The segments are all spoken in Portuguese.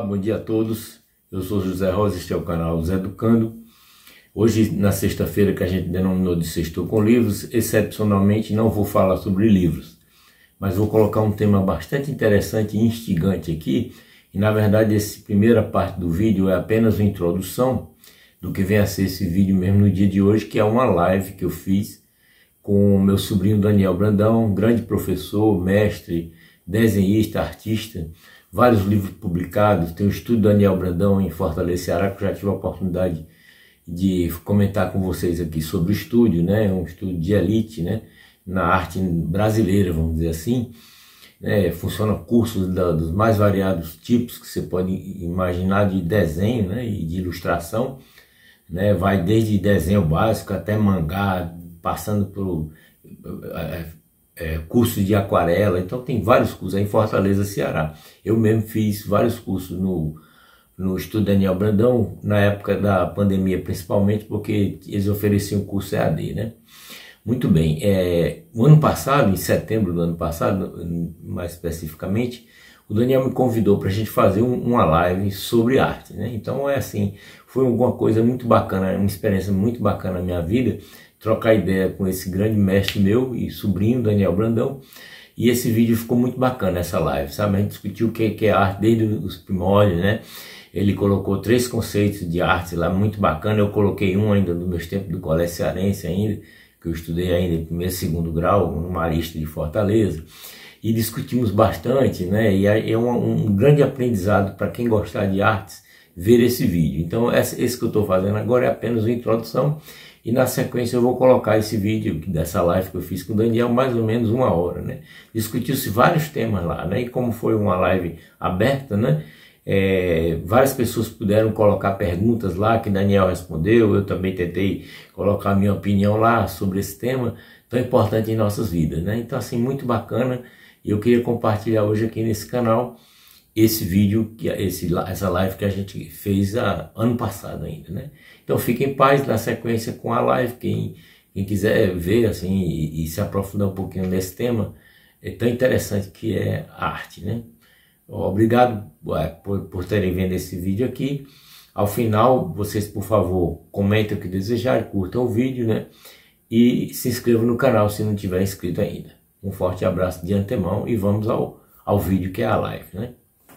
bom dia a todos. Eu sou José Rosa, este é o canal Zé Educando. Hoje, na sexta-feira, que a gente denominou de Sextou com Livros, excepcionalmente não vou falar sobre livros, mas vou colocar um tema bastante interessante e instigante aqui. E na verdade, essa primeira parte do vídeo é apenas uma introdução do que vem a ser esse vídeo mesmo no dia de hoje, que é uma live que eu fiz com o meu sobrinho Daniel Brandão, grande professor, mestre, desenhista, artista, vários livros publicados. Tem o Estúdio Daniel Brandão em Fortaleza, Ceará, que eu já tive a oportunidade de comentar com vocês aqui sobre o estúdio, né? Um estúdio de elite, né? Na arte brasileira, vamos dizer assim. Funciona cursos dos mais variados tipos que você pode imaginar, de desenho, né? E de ilustração, né? Vai desde desenho básico até mangá, passando por cursos de aquarela. Então tem vários cursos aí em Fortaleza, Ceará. Eu mesmo fiz vários cursos no Estúdio Daniel Brandão, na época da pandemia principalmente, porque eles ofereciam curso EAD, né? Muito bem, o ano passado, em setembro do ano passado, mais especificamente, o Daniel me convidou para a gente fazer uma live sobre arte, né? Então foi alguma coisa muito bacana, uma experiência muito bacana na minha vida, trocar ideia com esse grande mestre meu e sobrinho, Daniel Brandão. E esse vídeo ficou muito bacana, essa live, sabe? A gente discutiu o que é arte desde os primórdios, né? Ele colocou 3 conceitos de arte lá, muito bacana. Eu coloquei um ainda dos meus tempos do colégio cearense ainda, que eu estudei ainda em primeiro e segundo grau, no Marista de Fortaleza. E discutimos bastante, né? E é um grande aprendizado para quem gostar de artes ver esse vídeo. Então esse que eu estou fazendo agora é apenas uma introdução. E na sequência eu vou colocar esse vídeo dessa live que eu fiz com o Daniel, mais ou menos 1 hora, né? Discutiu-se vários temas lá, né? E como foi uma live aberta, né? Várias pessoas puderam colocar perguntas lá que Daniel respondeu. Eu também tentei colocar a minha opinião lá sobre esse tema tão importante em nossas vidas, né? Então assim, muito bacana. E eu queria compartilhar hoje aqui nesse canal esse vídeo, essa live que a gente fez ano passado ainda, né? Então fiquem em paz na sequência com a live. Quem quiser ver assim e se aprofundar um pouquinho nesse tema, é tão interessante que é a arte, né? Obrigado por terem vendo esse vídeo aqui. Ao final, vocês, por favor, comentem o que desejarem, curtam o vídeo, né? E se inscrevam no canal se não tiver inscrito ainda. Um forte abraço de antemão e vamos ao vídeo que é a live, né?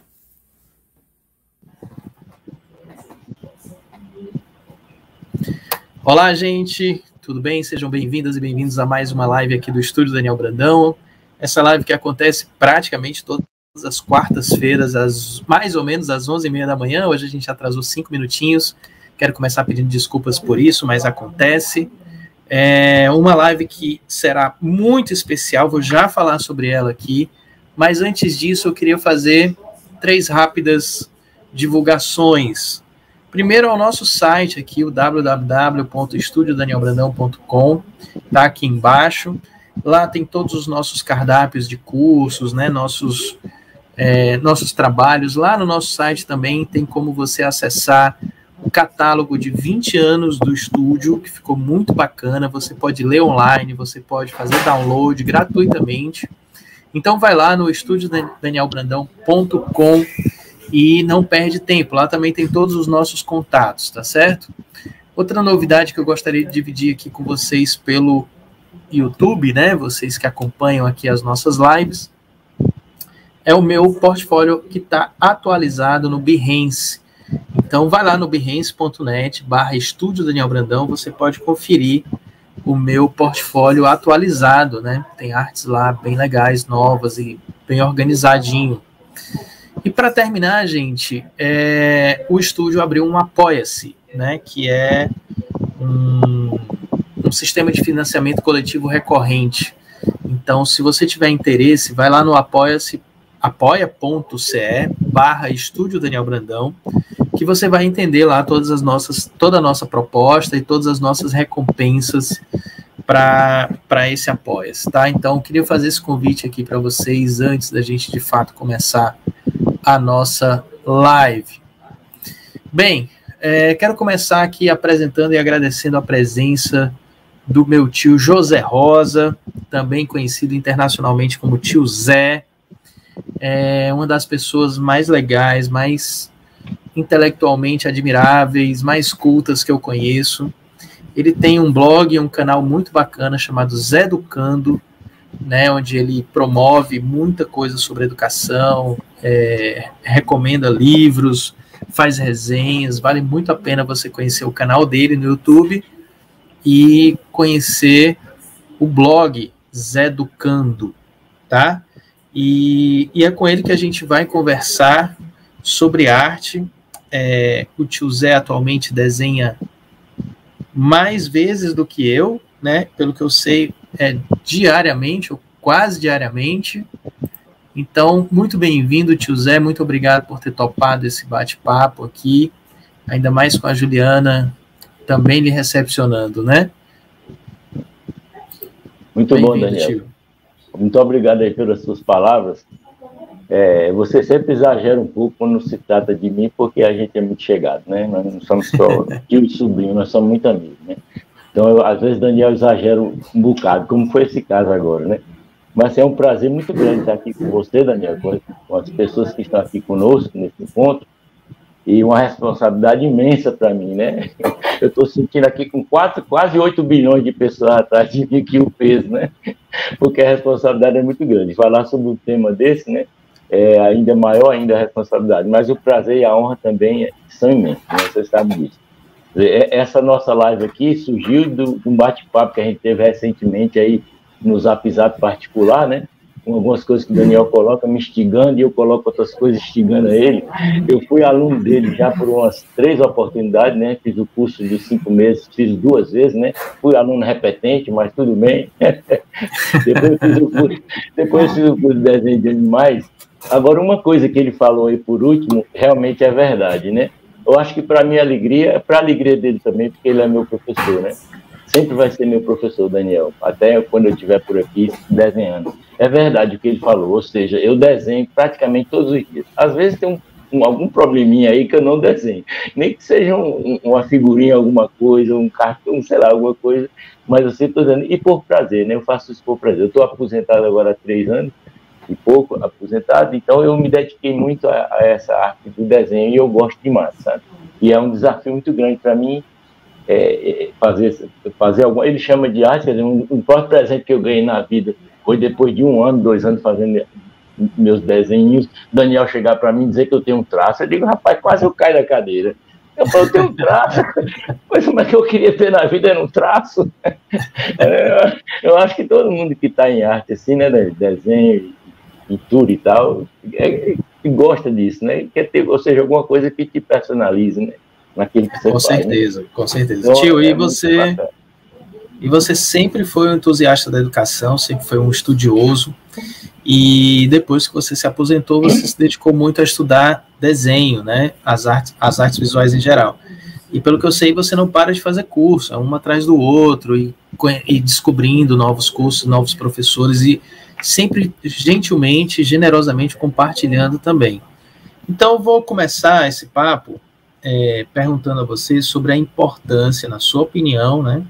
Olá, gente, tudo bem? Sejam bem-vindas e bem-vindos a mais uma live aqui do Estúdio Daniel Brandão. Essa live que acontece praticamente todas as quartas-feiras, mais ou menos às 11h30 da manhã. Hoje a gente atrasou 5 minutinhos. Quero começar pedindo desculpas por isso, mas acontece. É uma live que será muito especial, vou já falar sobre ela aqui. Mas antes disso, eu queria fazer 3 rápidas divulgações. Primeiro é o nosso site aqui, o www.estudiodanielbrandão.com, tá aqui embaixo. Lá tem todos os nossos cardápios de cursos, né, nossos trabalhos. Lá no nosso site também tem como você acessar o catálogo de 20 anos do estúdio, que ficou muito bacana. Você pode ler online, você pode fazer download gratuitamente. Então vai lá no estudiodanielbrandão.com e não perde tempo. Lá também tem todos os nossos contatos, tá certo? Outra novidade que eu gostaria de dividir aqui com vocês pelo YouTube, né? Vocês que acompanham aqui as nossas lives, é o meu portfólio que está atualizado no Behance. Então vai lá no behance.net/Estúdio Daniel Brandão, você pode conferir o meu portfólio atualizado, né? Tem artes lá bem legais, novas e bem organizadinho. E para terminar, gente, o estúdio abriu um Apoia-se, né, que é um sistema de financiamento coletivo recorrente. Então, se você tiver interesse, vai lá no apoia.se/Estúdio Daniel Brandão, que você vai entender lá toda a nossa proposta e todas as nossas recompensas para esse Apoia-se, tá? Então, eu queria fazer esse convite aqui para vocês antes da gente, de fato, começar a nossa live. Bem, quero começar aqui apresentando e agradecendo a presença do meu tio José Rosa, também conhecido internacionalmente como tio Zé. É uma das pessoas mais legais, mais intelectualmente admiráveis, mais cultas que eu conheço. Ele tem um blog, um canal muito bacana chamado Zé Educando, né, onde ele promove muita coisa sobre educação, recomenda livros, faz resenhas. Vale muito a pena você conhecer o canal dele no YouTube e conhecer o blog Zé Educando, tá? E é com ele que a gente vai conversar sobre arte. O tio Zé atualmente desenha mais vezes do que eu, né? Pelo que eu sei, diariamente, ou quase diariamente. Então, muito bem-vindo, tio Zé. Muito obrigado por ter topado esse bate-papo aqui, ainda mais com a Juliana também lhe recepcionando, né? Muito bom, Daniel. Tio. Muito obrigado aí pelas suas palavras. Você sempre exagera um pouco quando se trata de mim, porque a gente é muito chegado, né? Nós não somos só tio e sobrinho, nós somos muito amigos, né? Então, às vezes, Daniel exagera um bocado, como foi esse caso agora, né? Mas é um prazer muito grande estar aqui com você, Daniel, com as pessoas que estão aqui conosco nesse encontro, e uma responsabilidade imensa para mim, né? Eu estou sentindo aqui com quase 8 bilhões de pessoas atrás de mim aqui o peso, né? Porque a responsabilidade é muito grande. Falar sobre um tema desse, né? É ainda maior ainda a responsabilidade, mas o prazer e a honra também são imensos, né? Você sabe disso. Essa nossa live aqui surgiu de um bate-papo que a gente teve recentemente aí no Zap particular, né? Com algumas coisas que o Daniel coloca me instigando e eu coloco outras coisas instigando a ele. Eu fui aluno dele já por umas 3 oportunidades, né? Fiz o curso de 5 meses, fiz 2 vezes, né? Fui aluno repetente, mas tudo bem. Depois fiz o curso de desenho de animais. Agora, uma coisa que ele falou aí por último, realmente é verdade, né? Eu acho que para minha alegria, para a alegria dele também, porque ele é meu professor, né? Sempre vai ser meu professor, Daniel, até quando eu estiver por aqui desenhando. É verdade o que ele falou, ou seja, eu desenho praticamente todos os dias. Às vezes tem algum probleminha aí que eu não desenho, nem que seja uma figurinha, alguma coisa, um cartão, sei lá, alguma coisa, mas eu sempre estou dizendo, e por prazer, né? Eu faço isso por prazer. Eu estou aposentado agora há 3 anos, e pouco aposentado, então eu me dediquei muito a essa arte do desenho e eu gosto demais, sabe? E é um desafio muito grande para mim fazer alguma... Ele chama de arte, um próprio presente que eu ganhei na vida foi depois de 1 ano, 2 anos fazendo meus desenhos, Daniel chegar para mim e dizer que eu tenho um traço. Eu digo, rapaz, quase eu caio da cadeira. Eu falo, eu tenho um traço, mas o que eu queria ter na vida era um traço. Eu acho que todo mundo que está em arte, assim, né, desenho, pintura e tal, que gosta disso, né? Quer ter, ou seja, alguma coisa que te personalize, né? Naquilo que você faz. Certeza, né? Com certeza. Então, tio, e você sempre foi um entusiasta da educação, sempre foi um estudioso, e depois que você se aposentou, você se dedicou muito a estudar desenho, né? As artes visuais em geral. E pelo que eu sei, você não para de fazer curso, um atrás do outro, e descobrindo novos cursos, novos professores, e sempre gentilmente, generosamente compartilhando também. Então, eu vou começar esse papo perguntando a você sobre a importância, na sua opinião, né,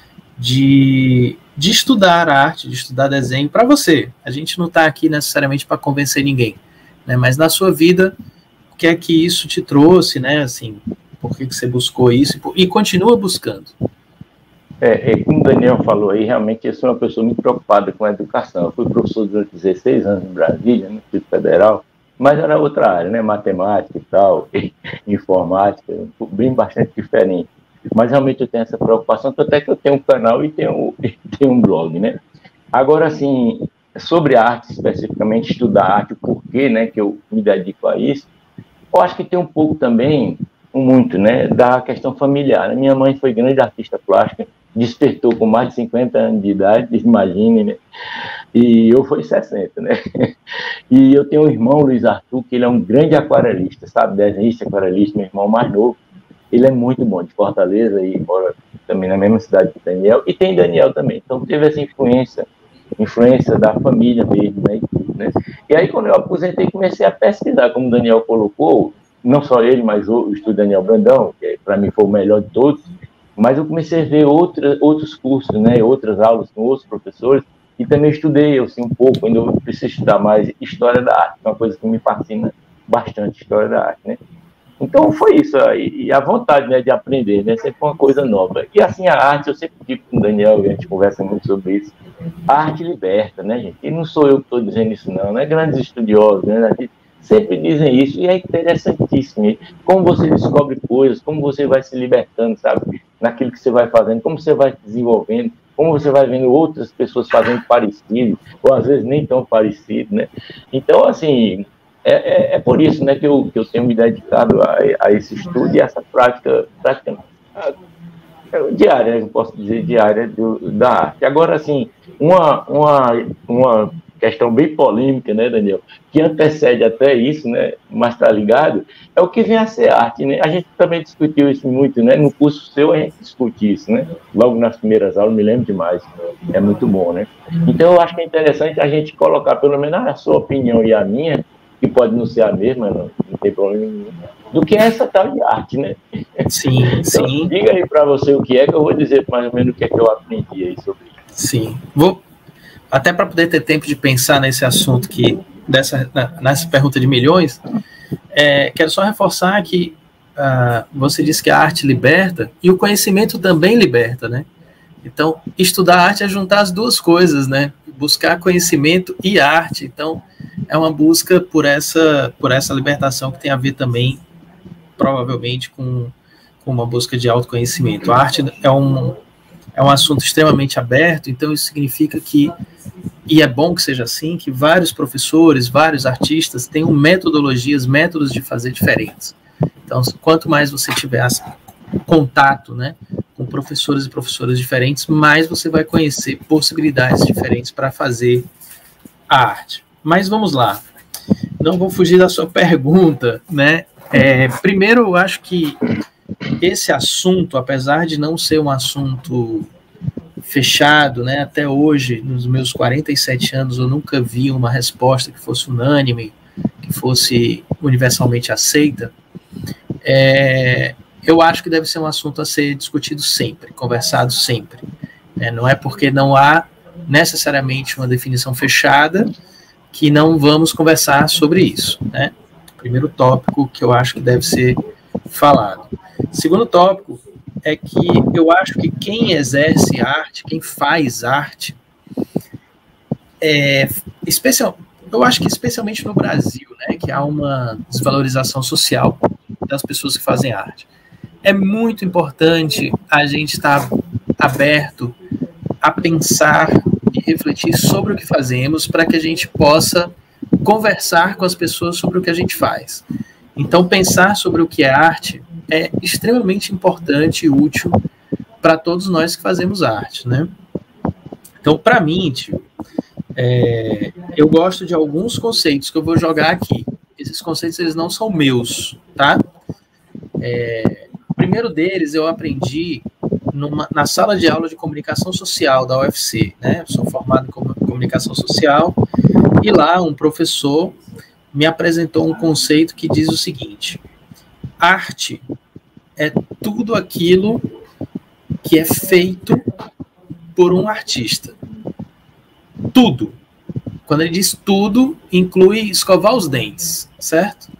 de estudar arte, de estudar desenho para você. A gente não está aqui necessariamente para convencer ninguém, né, mas na sua vida, o que é que isso te trouxe, né, assim, por que você buscou isso e continua buscando? Como o Daniel falou aí, realmente eu sou uma pessoa muito preocupada com a educação. Eu fui professor durante 16 anos em Brasília, no Instituto Federal, mas era outra área, né? Matemática e tal, informática, bem bastante diferente. Mas realmente eu tenho essa preocupação, até que eu tenho um canal e tenho um blog, né? Agora, assim, sobre arte especificamente, estudar arte, o porquê, né, que eu me dedico a isso, eu acho que tem um pouco também, muito, né, da questão familiar. Minha mãe foi grande artista plástica, despertou com mais de 50 anos de idade, imagine, né? E eu fui 60, né? E eu tenho um irmão, Luiz Arthur, que ele é um grande aquarelista, sabe? Desenhista, aquarelista, meu irmão mais novo. Ele é muito bom, de Fortaleza, e mora também na mesma cidade que Daniel. E tem Daniel também. Então teve essa influência da família mesmo, né? E aí, quando eu aposentei, comecei a pesquisar, como o Daniel colocou, não só ele, mas o estudo Daniel Brandão, que para mim foi o melhor de todos, mas eu comecei a ver outros cursos, né, outras aulas com outros professores, e também estudei, assim, um pouco, ainda eu preciso estudar mais História da Arte, que é uma coisa que me fascina bastante, História da Arte, né? Então foi isso, e a vontade, né, de aprender, né, sempre uma coisa nova. E assim, a arte, eu sempre digo com o Daniel, a gente conversa muito sobre isso, a arte liberta, né, gente? E não sou eu que estou dizendo isso, não, né? Grandes estudiosos, né, sempre dizem isso, e é interessantíssimo. Como você descobre coisas, como você vai se libertando, sabe, naquilo que você vai fazendo, como você vai desenvolvendo, como você vai vendo outras pessoas fazendo parecido, ou às vezes nem tão parecido, né? Então, assim, é por isso, né, que eu tenho me dedicado a esse estudo e a essa prática diária, né, eu posso dizer, diária da arte. Agora, assim, uma questão bem polêmica, né, Daniel, que antecede até isso, né, mas está ligado, é o que vem a ser arte, né? A gente também discutiu isso muito, né? No curso seu a gente discute isso, né? Logo nas primeiras aulas, me lembro demais. É muito bom, né? Então eu acho que é interessante a gente colocar, pelo menos a sua opinião e a minha, que pode não ser a mesma, não tem problema nenhum, do que essa tal de arte, né? Sim, então, sim. Diga aí para você o que é, que eu vou dizer mais ou menos o que é que eu aprendi aí sobre isso. Sim. Até para poder ter tempo de pensar nesse assunto nessa pergunta de milhões, quero só reforçar que você disse que a arte liberta e o conhecimento também liberta, né? Então, estudar arte é juntar as duas coisas, né? Buscar conhecimento e arte. Então, é uma busca por essa libertação que tem a ver também, provavelmente, com uma busca de autoconhecimento. A arte é um assunto extremamente aberto, então isso significa que, e é bom que seja assim, que vários professores, vários artistas tenham metodologias, métodos de fazer diferentes. Então, quanto mais você tiver contato, né, com professores e professoras diferentes, mais você vai conhecer possibilidades diferentes para fazer a arte. Mas vamos lá. Não vou fugir da sua pergunta, né? Primeiro, eu acho que esse assunto, apesar de não ser um assunto fechado, né, até hoje, nos meus 47 anos, eu nunca vi uma resposta que fosse unânime, que fosse universalmente aceita, eu acho que deve ser um assunto a ser discutido sempre, conversado sempre. Não é porque não há necessariamente uma definição fechada que não vamos conversar sobre isso, né? Primeiro tópico que eu acho que deve ser falado. Segundo tópico é que eu acho que quem exerce arte, quem faz arte, eu acho que especialmente no Brasil, né, que há uma desvalorização social das pessoas que fazem arte. É muito importante a gente estar aberto a pensar e refletir sobre o que fazemos para que a gente possa conversar com as pessoas sobre o que a gente faz. Então, pensar sobre o que é arte é extremamente importante e útil para todos nós que fazemos arte, né? Então, para mim, eu gosto de alguns conceitos que eu vou jogar aqui. Esses conceitos, eles não são meus, tá? O primeiro deles eu aprendi na sala de aula de comunicação social da UFC, né? Eu sou formado em comunicação social e lá um professor me apresentou um conceito que diz o seguinte: arte é tudo aquilo que é feito por um artista. Tudo. Quando ele diz tudo, inclui escovar os dentes, certo?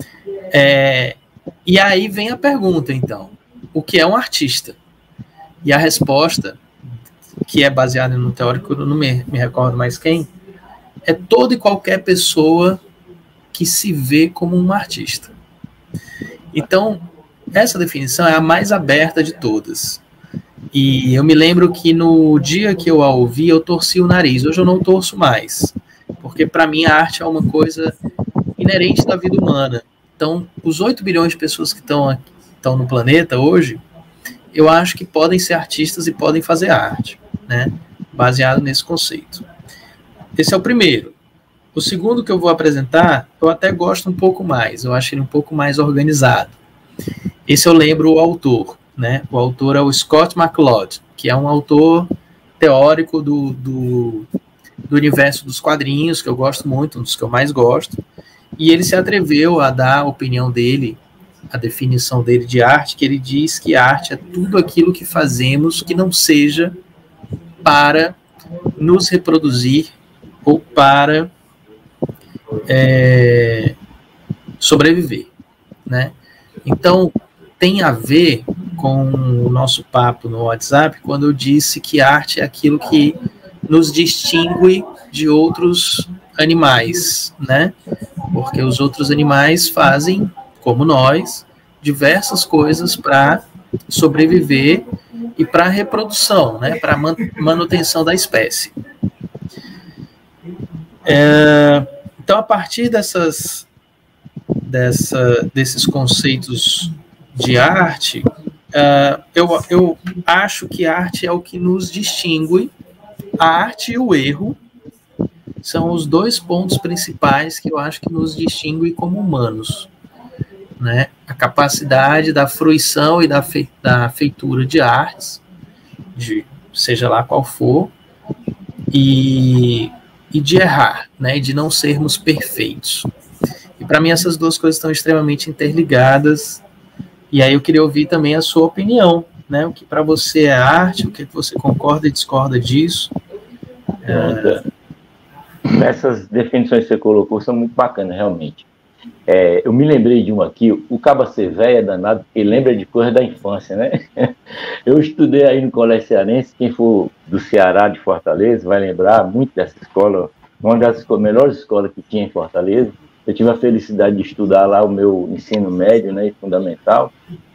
E aí vem a pergunta, então. O que é um artista? E a resposta, que é baseada no teórico, eu não me recordo mais quem, é toda e qualquer pessoa que se vê como um artista. Então, essa definição é a mais aberta de todas. E eu me lembro que no dia que eu a ouvi, eu torci o nariz. Hoje eu não torço mais, porque para mim a arte é uma coisa inerente da vida humana. Então, os 8 bilhões de pessoas que estão no planeta hoje, eu acho que podem ser artistas e podem fazer arte, né? Baseado nesse conceito. Esse é o primeiro. O segundo que eu vou apresentar, eu até gosto um pouco mais, eu acho ele um pouco mais organizado. Esse eu lembro o autor, né? O autor é o Scott McCloud, que é um autor teórico do universo dos quadrinhos, que eu gosto muito, um dos que eu mais gosto, e ele se atreveu a dar a opinião dele, a definição dele de arte, que ele diz que arte é tudo aquilo que fazemos que não seja para nos reproduzir ou para sobreviver, né? Então, tem a ver com o nosso papo no WhatsApp, quando eu disse que arte é aquilo que nos distingue de outros animais, né? Porque os outros animais fazem, como nós, diversas coisas para sobreviver e para reprodução, né? Para manutenção da espécie. Então, a partir desses conceitos de arte, eu acho que a arte é o que nos distingue. A arte e o erro são os dois pontos principais que eu acho que nos distinguem como humanos, né? A capacidade da fruição e da feitura de artes, seja lá qual for, e de errar, né? E de não sermos perfeitos. E para mim essas duas coisas estão extremamente interligadas. E aí eu queria ouvir também a sua opinião, né? O que para você é arte, o que você concorda e discorda disso. Essas definições que você colocou são muito bacanas, realmente. Eu me lembrei de uma aqui, o caba ser velho é danado, porque lembra de coisa da infância, né? Eu estudei aí no Colégio Cearense, quem for do Ceará, de Fortaleza, vai lembrar muito dessa escola, uma das melhores escolas que tinha em Fortaleza. Eu tive a felicidade de estudar lá o meu ensino médio, né, e fundamental.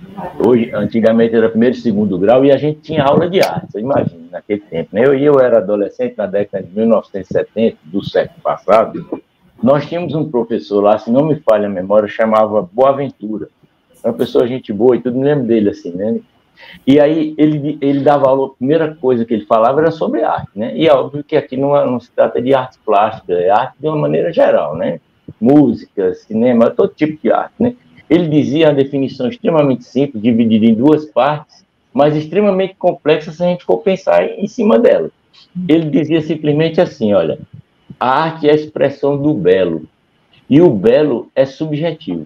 Antigamente era primeiro e segundo grau, e a gente tinha aula de arte, você imagina, naquele tempo, né? Eu era adolescente na década de 1970, do século passado. Nós tínhamos um professor lá, se não me falha a memória, chamava Boaventura. Uma pessoa gente boa e tudo, me lembro dele assim, né? E aí ele dava aula, a primeira coisa que ele falava era sobre arte, né? E é óbvio que aqui não se trata de arte plástica, é arte de uma maneira geral, né? Música, cinema, todo tipo de arte, né? Ele dizia a definição extremamente simples, dividida em duas partes, mas extremamente complexa se a gente for pensar em cima dela. Ele dizia simplesmente assim, olha, a arte é a expressão do belo, e o belo é subjetivo.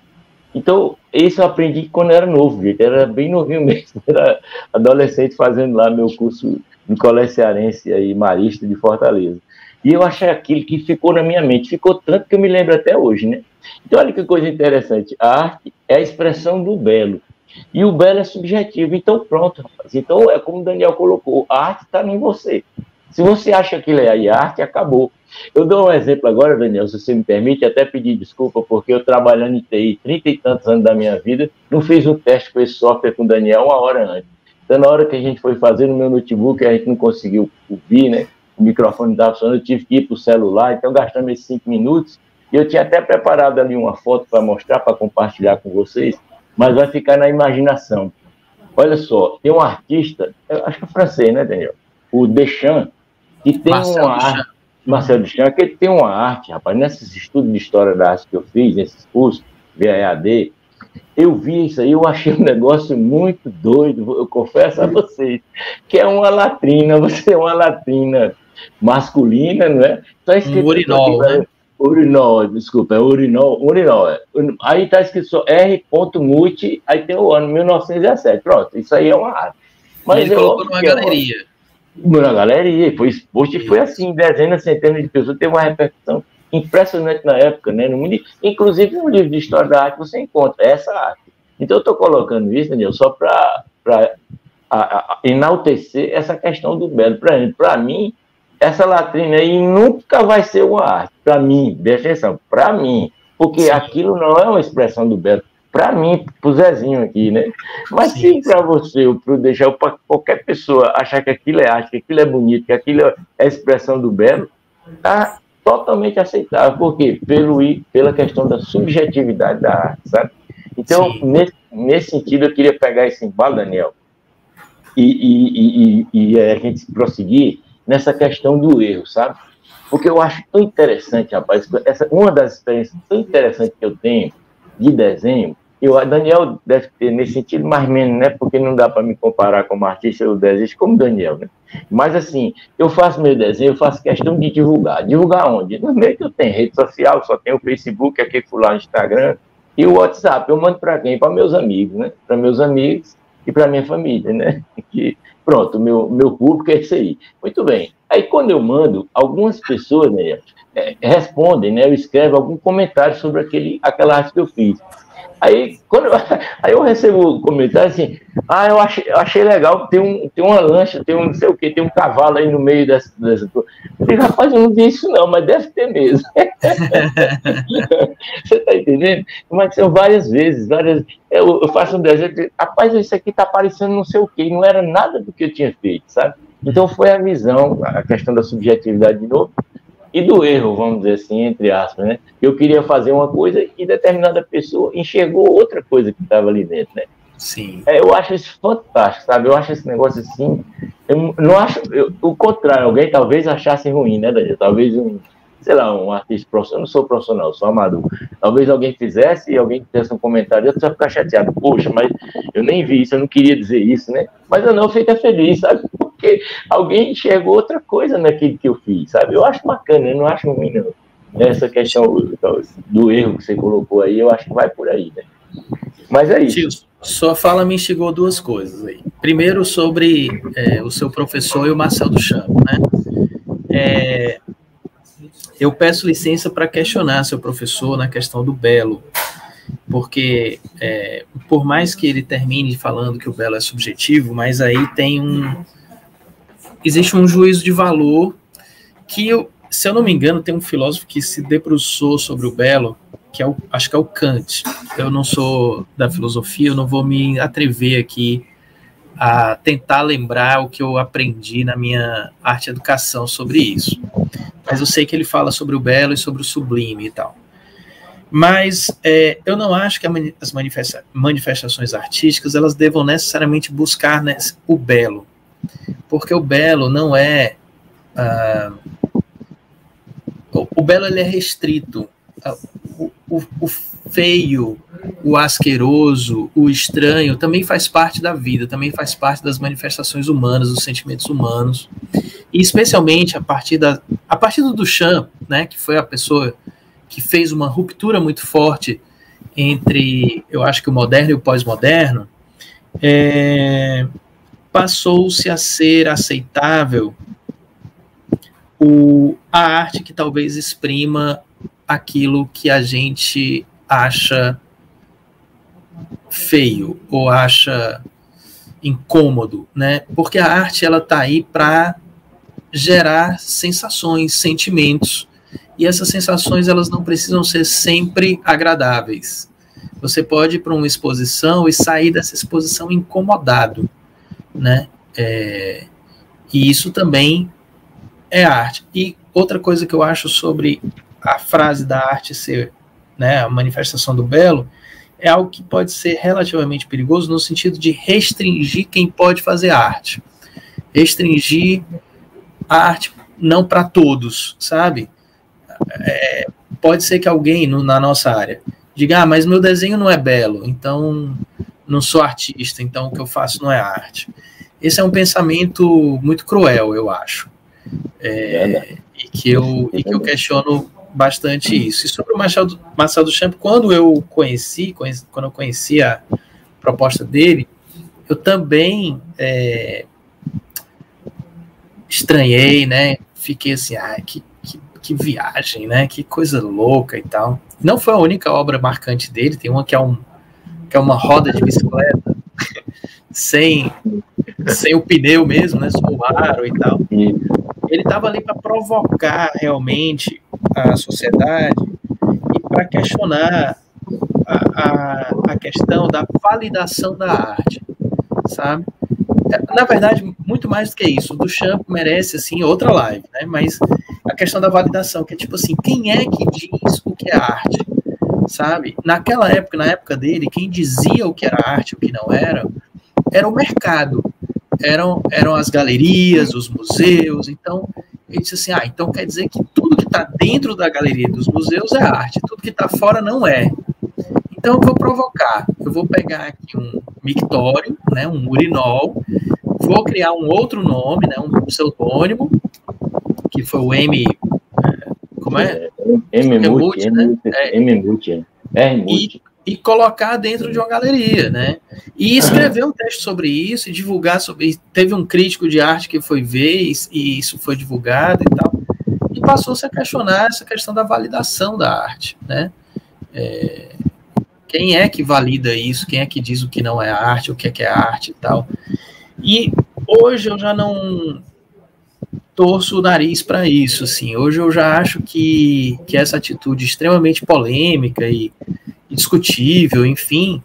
Então, isso eu aprendi quando eu era novo, gente. Era bem novinho mesmo, era adolescente fazendo lá meu curso no Colégio Cearense aí, Marista de Fortaleza. E eu achei aquilo que ficou na minha mente, ficou tanto que eu me lembro até hoje, né? Então, olha que coisa interessante, a arte é a expressão do belo, e o belo é subjetivo. Então, pronto, rapaz. Então, é como o Daniel colocou, a arte está em você. Se você acha que aquilo é arte, acabou. Eu dou um exemplo agora, Daniel, se você me permite, até pedir desculpa, porque eu trabalhando em TI 30 e tantos anos da minha vida, não fiz um teste com esse software com o Daniel uma hora antes. Então, na hora que a gente foi fazer no meu notebook, a gente não conseguiu ouvir, né? O microfone estava funcionando, eu tive que ir para o celular, então gastamos esses 5 minutos, e eu tinha até preparado ali uma foto para mostrar, para compartilhar com vocês, mas vai ficar na imaginação. Olha só, tem um artista, acho que é francês, né, Daniel? O Deschamps, que tem uma arte, Marcel Duchamp, que ele tem uma arte, rapaz, nesses estudos de história da arte que eu fiz, nesses cursos, VAD, eu vi isso aí, eu achei um negócio muito doido, eu confesso a vocês, que é uma latrina, você é uma latrina masculina, não é? Tá escrito um urinol, aqui, né? Urinol, desculpa, é urinol. Aí está escrito só R. Muti, aí tem o ano 1917. Pronto, isso aí é uma arte. Mas ele colocou numa galeria. Na galeria, foi exposto e foi assim, dezenas, centenas de pessoas, teve uma repercussão impressionante na época, né? No mundo, inclusive no livro de História da Arte você encontra essa arte. Então eu estou colocando isso, Daniel, só para enaltecer essa questão do belo. Para mim, essa latrina aí nunca vai ser uma arte. Para mim, presta atenção, para mim, porque sim, aquilo não é uma expressão do belo. Para mim, para o Zezinho aqui, né? Mas sim, para você, para deixar para qualquer pessoa achar que aquilo é arte, que aquilo é bonito, que aquilo é a expressão do belo, tá totalmente aceitável. Por quê? Pela questão da subjetividade da arte, sabe? Então, nesse sentido, eu queria pegar esse embalo, Daniel, e a gente prosseguir nessa questão do erro, sabe? Porque eu acho tão interessante, rapaz, uma das experiências tão interessantes que eu tenho de desenho, Daniel deve ter nesse sentido mais ou menos, né? Porque não dá para me comparar como artista ou desenhista como Daniel, né? Mas assim, eu faço meu desenho, eu faço questão de divulgar. Divulgar onde? No meio que eu tenho rede social, só tenho o Facebook, aqui por lá no Instagram, e o WhatsApp. Eu mando para quem? Para meus amigos, né? Para meus amigos e para minha família, né? Pronto, meu público é esse aí. Muito bem. Aí, quando eu mando, algumas pessoas, né, respondem, né, eu escrevo algum comentário sobre aquela arte que eu fiz. Aí, aí eu recebo comentário assim, eu achei legal, tem uma lancha, tem um não sei o que, tem um cavalo aí no meio dessa coisa. Eu digo, rapaz, eu não vi isso não, mas deve ter mesmo. Você tá entendendo? Mas são várias vezes. Eu faço um desenho, rapaz, isso aqui tá parecendo não sei o que, não era nada do que eu tinha feito, sabe? Então foi a visão, a questão da subjetividade de novo, e do erro, vamos dizer assim, entre aspas, né? Eu queria fazer uma coisa e determinada pessoa enxergou outra coisa que estava ali dentro, né? Sim. Eu acho isso fantástico, sabe? Eu acho esse negócio assim, eu não acho, o contrário, alguém talvez achasse ruim, né, Daniel? Talvez sei lá, um artista profissional, eu não sou profissional, sou amador. Talvez alguém fizesse e alguém fizesse um comentário, eu só ficar chateado. Poxa, mas eu nem vi isso, eu não queria dizer isso, né? Mas eu não fico feliz, sabe? Porque alguém enxergou outra coisa naquilo que eu fiz, sabe? Eu acho bacana, eu não acho ruim, não. Essa questão do erro que você colocou aí, eu acho que vai por aí, né? Mas é isso. Tio, sua fala me instigou duas coisas aí. Primeiro, sobre o seu professor e o Marcel Duchamp, né? Eu peço licença para questionar seu professor na questão do belo, porque por mais que ele termine falando que o belo é subjetivo, mas aí existe um juízo de valor que, se eu não me engano, tem um filósofo que se debruçou sobre o belo, que acho que é o Kant. Eu não sou da filosofia, eu não vou me atrever aqui a tentar lembrar o que eu aprendi na minha arte e educação sobre isso. Mas eu sei que ele fala sobre o belo e sobre o sublime e tal. Mas eu não acho que as manifestações artísticas elas devam necessariamente buscar o belo, porque o belo não é... o belo ele é restrito. O feio, o asqueroso, o estranho também faz parte da vida, também faz parte das manifestações humanas, dos sentimentos humanos, e especialmente a partir do Duchamp, né, que foi a pessoa que fez uma ruptura muito forte entre, eu acho que o moderno e o pós-moderno, passou-se a ser aceitável a arte que talvez exprima aquilo que a gente acha feio ou acha incômodo, né? Porque a arte ela tá aí para gerar sensações, sentimentos, e essas sensações elas não precisam ser sempre agradáveis. Você pode ir para uma exposição e sair dessa exposição incomodado, né? E isso também é arte. E outra coisa que eu acho sobre a frase da arte ser, né, a manifestação do belo, é algo que pode ser relativamente perigoso no sentido de restringir quem pode fazer arte. Restringir a arte não para todos, sabe? Pode ser que alguém na nossa área diga, mas meu desenho não é belo, então não sou artista, então o que eu faço não é arte. Esse é um pensamento muito cruel, eu acho. E que eu questiono bastante isso. E sobre o Marcel Duchamp, quando eu conheci a proposta dele, eu também estranhei, né? Fiquei assim, que viagem, né? Que coisa louca e tal. Não foi a única obra marcante dele, tem uma que é uma roda de bicicleta sem o pneu mesmo, né? Só o aro e tal. Ele estava ali para provocar realmente a sociedade e para questionar a questão da validação da arte, sabe? Na verdade, muito mais do que isso, o Duchamp merece, assim, outra live, né? Mas a questão da validação, que é tipo assim, quem é que diz o que é arte, sabe? Naquela época, na época dele, quem dizia o que era arte e o que não era o mercado. Eram as galerias, os museus. Então, ele disse assim, então quer dizer que tudo que está dentro da galeria e dos museus é arte, tudo que está fora não é. Então, eu vou provocar. Eu vou pegar aqui um mictório, né, um urinol, vou criar um outro nome, né, um pseudônimo, que foi o M... Como é? M-Multi, né? M-Multi. E colocar dentro de uma galeria, né? E escrever um texto sobre isso e divulgar sobre... Teve um crítico de arte que foi ver e isso foi divulgado e tal. E passou-se a questionar essa questão da validação da arte, né? Quem é que valida isso? Quem é que diz o que não é arte, o que é arte e tal? E hoje eu já não torço o nariz para isso, assim. Hoje eu já acho que essa atitude extremamente polêmica e discutível, enfim,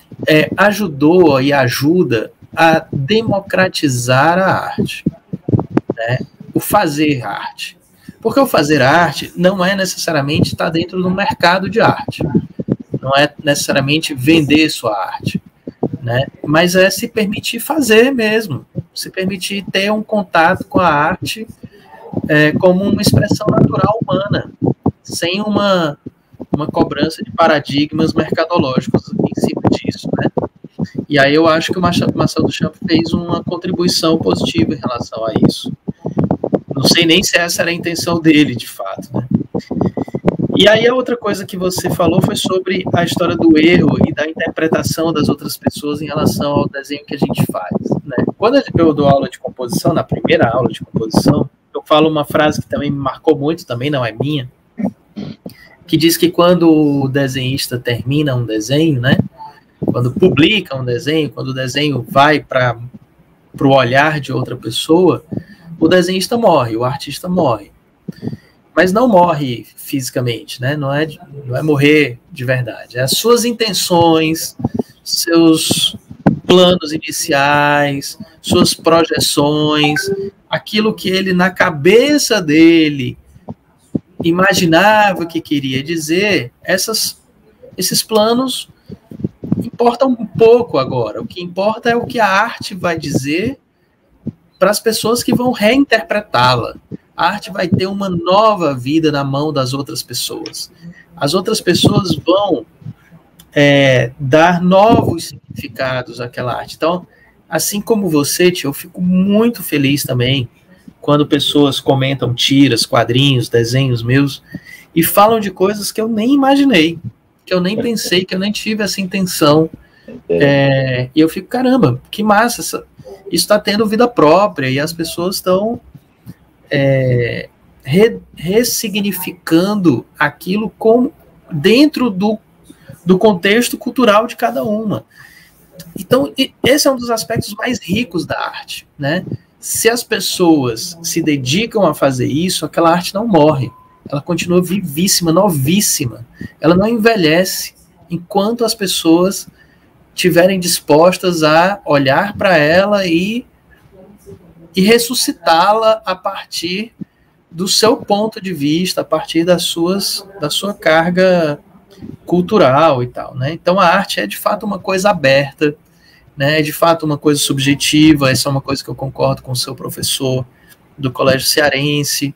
ajudou e ajuda a democratizar a arte, né? O fazer arte. Porque o fazer arte não é necessariamente estar dentro do mercado de arte. Não é necessariamente vender sua arte, né? Mas é se permitir fazer mesmo. Se permitir ter um contato com a arte como uma expressão natural humana, sem uma cobrança de paradigmas mercadológicos em cima disso, né? E aí eu acho que o Marcel Duchamp fez uma contribuição positiva em relação a isso. Não sei nem se essa era a intenção dele, de fato, né? E aí a outra coisa que você falou foi sobre a história do erro e da interpretação das outras pessoas em relação ao desenho que a gente faz, né? Quando eu dou aula de composição, na primeira aula de composição, eu falo uma frase que também me marcou muito, também não é minha, que diz que quando o desenhista termina um desenho, né? Quando publica um desenho, quando o desenho vai para o olhar de outra pessoa, o desenhista morre, o artista morre. Mas não morre fisicamente, né? Não é morrer de verdade. É as suas intenções, seus planos iniciais, suas projeções, aquilo que ele, na cabeça dele, imaginava que queria dizer, esses planos importam um pouco agora. O que importa é o que a arte vai dizer para as pessoas que vão reinterpretá-la. A arte vai ter uma nova vida na mão das outras pessoas. As outras pessoas vão dar novos significados àquela arte. Então, assim como você, tio, eu fico muito feliz também quando pessoas comentam tiras, quadrinhos, desenhos meus e falam de coisas que eu nem imaginei, que eu nem pensei, que eu nem tive essa intenção. E eu fico, caramba, que massa, isso está tendo vida própria e as pessoas estão ressignificando aquilo dentro do contexto cultural de cada uma. Então, esse é um dos aspectos mais ricos da arte, né? Se as pessoas se dedicam a fazer isso, aquela arte não morre. Ela continua vivíssima, novíssima. Ela não envelhece enquanto as pessoas estiverem dispostas a olhar para ela e ressuscitá-la a partir do seu ponto de vista, a partir da sua carga cultural e tal, né? Então a arte é de fato uma coisa aberta, né? É de fato uma coisa subjetiva. Essa é uma coisa que eu concordo com o seu professor do Colégio Cearense,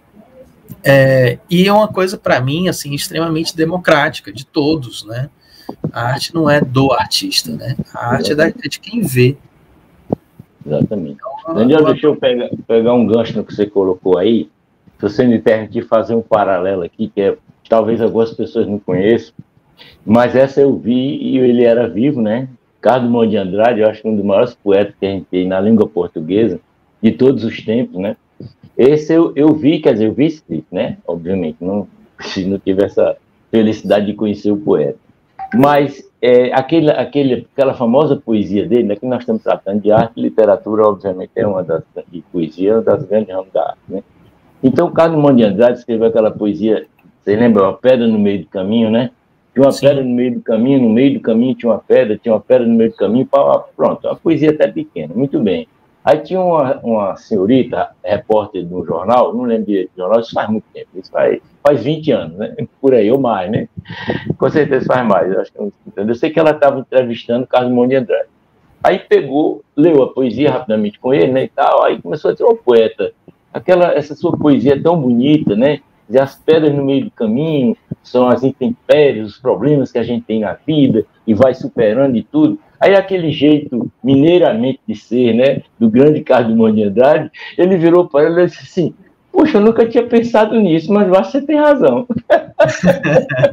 e é uma coisa para mim assim extremamente democrática, de todos, né? A arte não é do artista, né? A arte é de quem vê. Exatamente. Daniel, deixa eu pegar um gancho no que você colocou aí. Se você me permitir fazer um paralelo aqui, que talvez algumas pessoas não conheçam, mas essa eu vi e ele era vivo, né? Carlos Drummond de Andrade, eu acho que um dos maiores poetas que a gente tem na língua portuguesa de todos os tempos, né? Esse eu vi, quer dizer, eu vi escrito, né? Obviamente, não tive essa felicidade de conhecer o poeta. Mas aquela famosa poesia dele, né, que nós estamos tratando de arte e literatura, obviamente, e poesia é uma das grandes ramos da arte, né? Então, Carlos Drummond de Andrade escreveu aquela poesia, você lembra, Uma Pedra no Meio do Caminho, né? Tinha uma pedra no meio do caminho tinha uma pedra no meio do caminho, pronto, uma poesia até pequena, muito bem. Aí tinha uma senhorita, repórter de um jornal, não lembro de jornal, isso faz muito tempo, isso faz 20 anos, né? Por aí, ou mais, né? Com certeza faz mais, eu sei que ela estava entrevistando Carlos Drummond de Andrade. Aí leu a poesia rapidamente com ele, né, e tal, aí começou a dizer, ô poeta, essa sua poesia é tão bonita, né? E as pedras no meio do caminho são as intempéries, os problemas que a gente tem na vida e vai superando e tudo. Aí aquele jeito mineiramente de ser, né, do grande Carlos Drummond de Andrade, ele virou para ela e disse assim, poxa, eu nunca tinha pensado nisso, mas eu acho que você tem razão.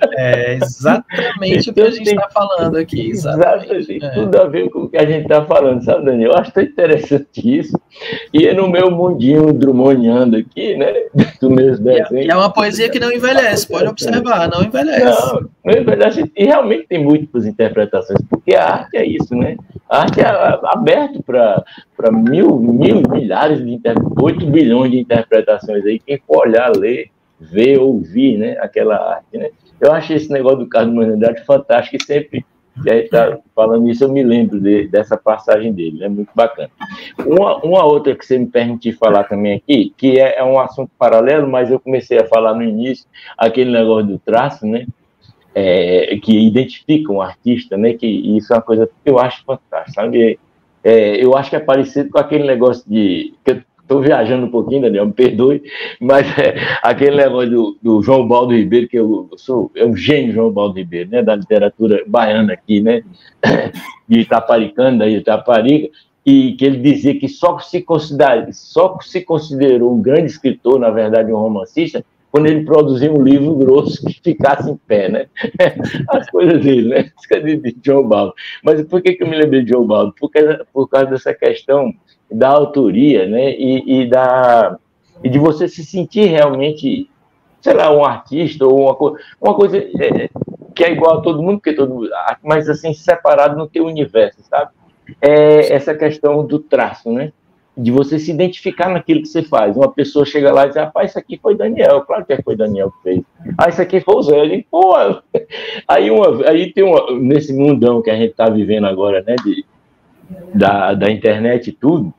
É exatamente o que a gente está falando aqui. Exatamente. Tudo a ver com o que a gente está falando, sabe, Daniel? Eu acho tão interessante isso. E no meu mundinho drummoniano aqui, né? Do meus desenhos. E é uma poesia que não envelhece, pode observar, não envelhece. Não envelhece. E realmente tem múltiplas interpretações, porque a arte é isso, né? A arte é aberto para milhares de 8 bilhões de interpretações aí. Quem for olhar, ler, ver, ouvir, né? Aquela arte, né? Eu acho esse negócio do Carlos Drummond de Andrade fantástico e sempre que a gente está falando isso, eu me lembro dessa passagem dele, é muito bacana. Uma outra que você me permitiu falar também aqui, que é um assunto paralelo, mas eu comecei a falar no início, aquele negócio do traço, né? Que identifica um artista, né? Que isso é uma coisa que eu acho fantástica, sabe? Eu acho que é parecido com aquele negócio de... Estou viajando um pouquinho, Daniel, me perdoe, mas aquele negócio do João Baldo Ribeiro, que é um gênio, João Baldo Ribeiro, né, da literatura baiana aqui, né, de Itaparicana, da Itaparica, e que ele dizia que só se considerou um grande escritor, na verdade um romancista, quando ele produzia um livro grosso que ficasse em pé, né? As coisas dele, né? De João Baldo. Mas por que eu me lembrei de João Baldo? Por causa dessa questão da autoria, né? E de você se sentir realmente, sei lá, um artista ou uma coisa que é igual a todo mundo, porque todo mundo, mas assim, separado no teu universo, sabe? Essa questão do traço, né? De você se identificar naquilo que você faz. Uma pessoa chega lá e diz, rapaz, isso aqui foi Daniel. Claro que foi Daniel que fez. Isso aqui foi o Zé. Ele, pô... Aí tem nesse mundão que a gente está vivendo agora, né? Da internet e tudo.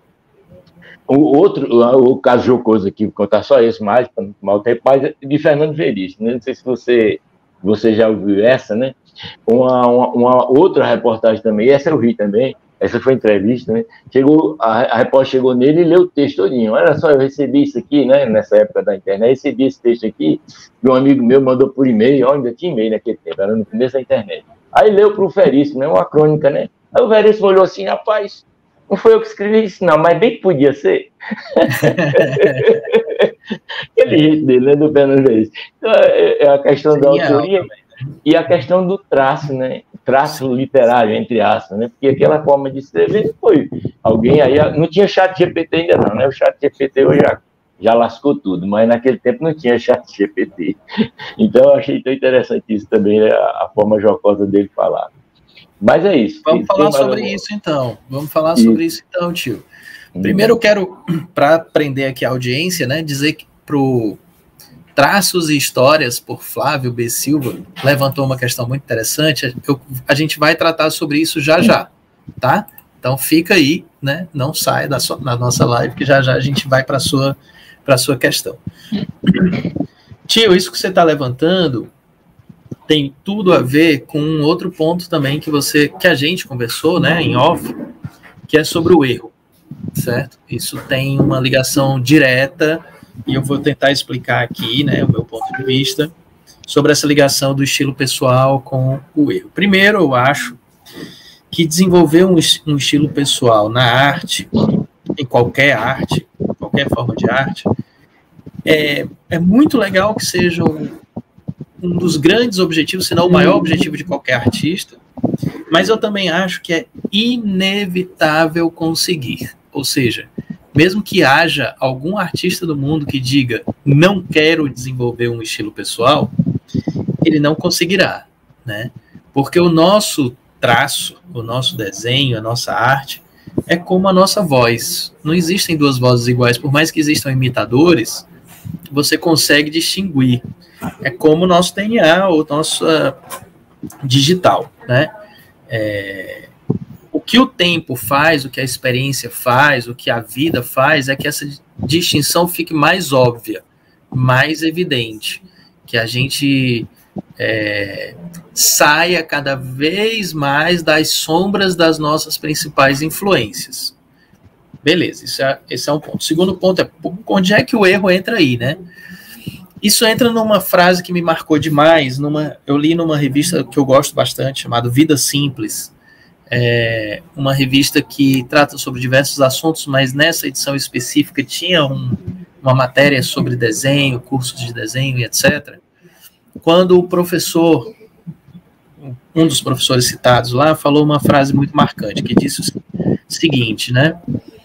O caso jocoso aqui, vou contar só esse mais, para não tomar o tempo, mas de Fernando Veríssimo, né? Não sei se você já ouviu essa, né? Uma outra reportagem também, essa eu vi também, essa foi entrevista, né? A repórter chegou nele e leu o texto todinho. Olha só, eu recebi isso aqui, né? Nessa época da internet, recebi esse texto aqui, que um amigo meu mandou por e-mail, ainda tinha e-mail naquele tempo, era no começo da internet. Aí leu para o Veríssimo, né? Uma crônica, né? Aí o Veríssimo olhou assim, rapaz, não foi eu que escrevi isso, não, mas bem que podia ser. Aquele jeito dele, né? Do Fernando Veríssimo. Então, é a questão da autoria também, né? E a questão do traço, né? Traço literário, entre aspas, né? Porque aquela forma de escrever foi alguém aí... Não tinha chat GPT ainda não, né? O chat GPT hoje já lascou tudo, mas naquele tempo não tinha chat GPT. Então eu achei tão interessante isso também, né? A forma jocosa dele falar. Mas é isso. Vamos falar sobre isso então. Vamos falar sobre isso então, tio. Primeiro eu quero, para prender aqui a audiência, né? Dizer que pro Traços e Histórias, por Flávio B. Silva, levantou uma questão muito interessante. A gente vai tratar sobre isso já, tá? Então fica aí, né? Não sai da nossa live, que já a gente vai para a sua questão. Tio, isso que você está levantando tem tudo a ver com um outro ponto também que a gente conversou, né, em off, que é sobre o erro, certo? Isso tem uma ligação direta, e eu vou tentar explicar aqui, né, o meu ponto de vista, sobre essa ligação do estilo pessoal com o erro. Primeiro, eu acho que desenvolver um estilo pessoal na arte, em qualquer forma de arte, é muito legal que seja um dos grandes objetivos, se não o maior objetivo de qualquer artista, mas eu também acho que é inevitável conseguir. Ou seja, mesmo que haja algum artista do mundo que diga não quero desenvolver um estilo pessoal, ele não conseguirá, né? Porque o nosso traço, o nosso desenho, a nossa arte é como a nossa voz. Não existem duas vozes iguais, por mais que existam imitadores, você consegue distinguir. É como o nosso DNA, ou nosso digital, né? O que o tempo faz, o que a experiência faz, o que a vida faz, é que essa distinção fique mais óbvia, mais evidente, que a gente saia cada vez mais das sombras das nossas principais influências. Beleza, esse é um ponto. O segundo ponto é, onde é que o erro entra aí, né? Isso entra numa frase que me marcou demais, eu li numa revista que eu gosto bastante, chamada Vida Simples, uma revista que trata sobre diversos assuntos, mas nessa edição específica tinha uma matéria sobre desenho, cursos de desenho e etc. quando o professor, um dos professores citados lá, falou uma frase muito marcante, que disse o seguinte, né?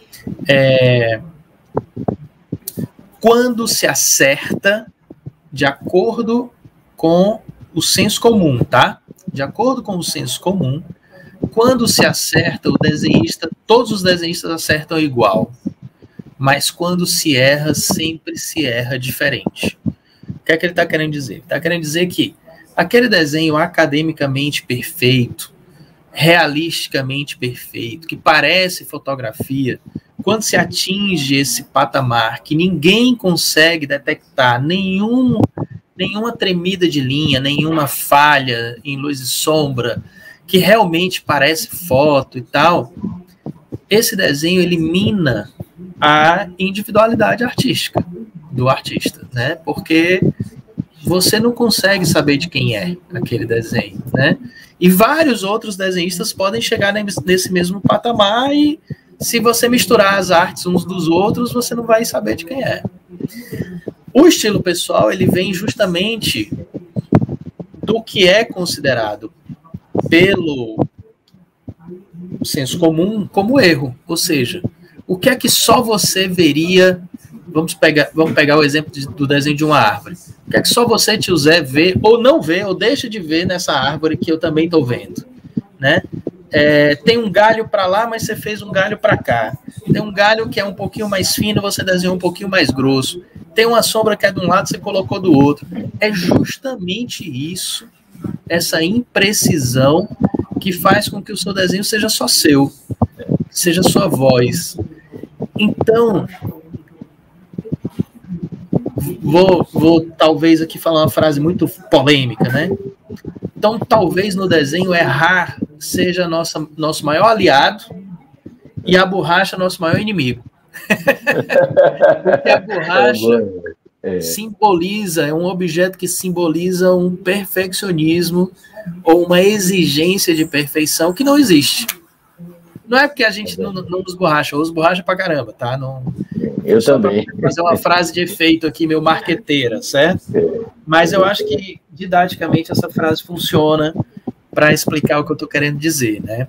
Quando se acerta de acordo com o senso comum, tá? De acordo com o senso comum, quando se acerta, todos os desenhistas acertam igual. Mas quando se erra, sempre se erra diferente. O que é que ele está querendo dizer? Ele está querendo dizer que aquele desenho academicamente perfeito, realisticamente perfeito, que parece fotografia, quando se atinge esse patamar que ninguém consegue detectar nenhuma tremida de linha, nenhuma falha em luz e sombra, que realmente parece foto e tal, esse desenho elimina a individualidade artística do artista, né? Porque você não consegue saber de quem é aquele desenho, né? E vários outros desenhistas podem chegar nesse mesmo patamar e se você misturar as artes uns dos outros, você não vai saber de quem é. O estilo pessoal, ele vem justamente do que é considerado pelo senso comum como erro, ou seja, o que é que só você veria, vamos pegar o exemplo do desenho de uma árvore, o que é que só você, tio Zé, vê, ou não vê, ou deixa de ver nessa árvore que eu também estou vendo, né? Tem um galho para lá, mas você fez um galho para cá. Tem um galho que é um pouquinho mais fino, você desenhou um pouquinho mais grosso. Tem uma sombra que é de um lado, você colocou do outro. É justamente isso, essa imprecisão, que faz com que o seu desenho seja só seu, seja sua voz. Então, vou talvez aqui falar uma frase muito polêmica, né? Então, talvez no desenho errar seja nosso maior aliado e a borracha nosso maior inimigo. Porque a borracha simboliza, é um objeto que simboliza um perfeccionismo ou uma exigência de perfeição que não existe. Não é porque a gente não usa borracha, eu uso borracha pra caramba, tá? Não, eu também. Fazer uma frase de efeito aqui, meu marqueteira, certo? Mas eu acho que, didaticamente, essa frase funciona para explicar o que eu estou querendo dizer, né?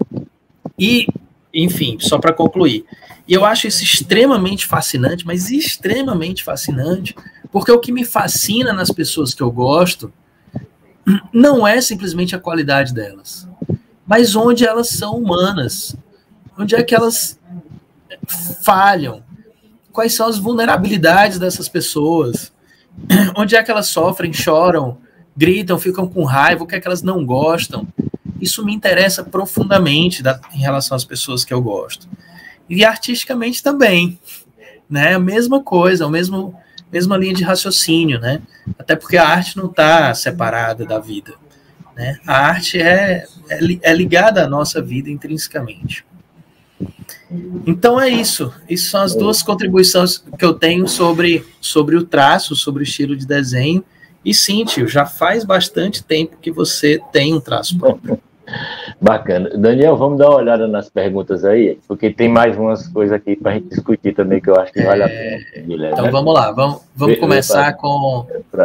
E, enfim, só para concluir. E eu acho isso extremamente fascinante, mas extremamente fascinante, porque o que me fascina nas pessoas que eu gosto não é simplesmente a qualidade delas, mas onde elas são humanas, onde é que elas falham, quais são as vulnerabilidades dessas pessoas, onde é que elas sofrem, choram, gritam, ficam com raiva, o que é que elas não gostam. Isso me interessa profundamente em relação às pessoas que eu gosto. E artisticamente também, né? A mesma coisa, a mesma linha de raciocínio, né? Até porque a arte não está separada da vida, né? A arte é ligada à nossa vida intrinsecamente. Então é isso. Isso são as duas contribuições que eu tenho sobre o traço, sobre o estilo de desenho. E sim, tio, já faz bastante tempo que você tem um traço próprio. Bacana. Daniel, vamos dar uma olhada nas perguntas aí, porque tem mais umas coisas aqui para a gente discutir também que eu acho que vale a pena. Guilherme, então né? Vamos lá, vamos começar com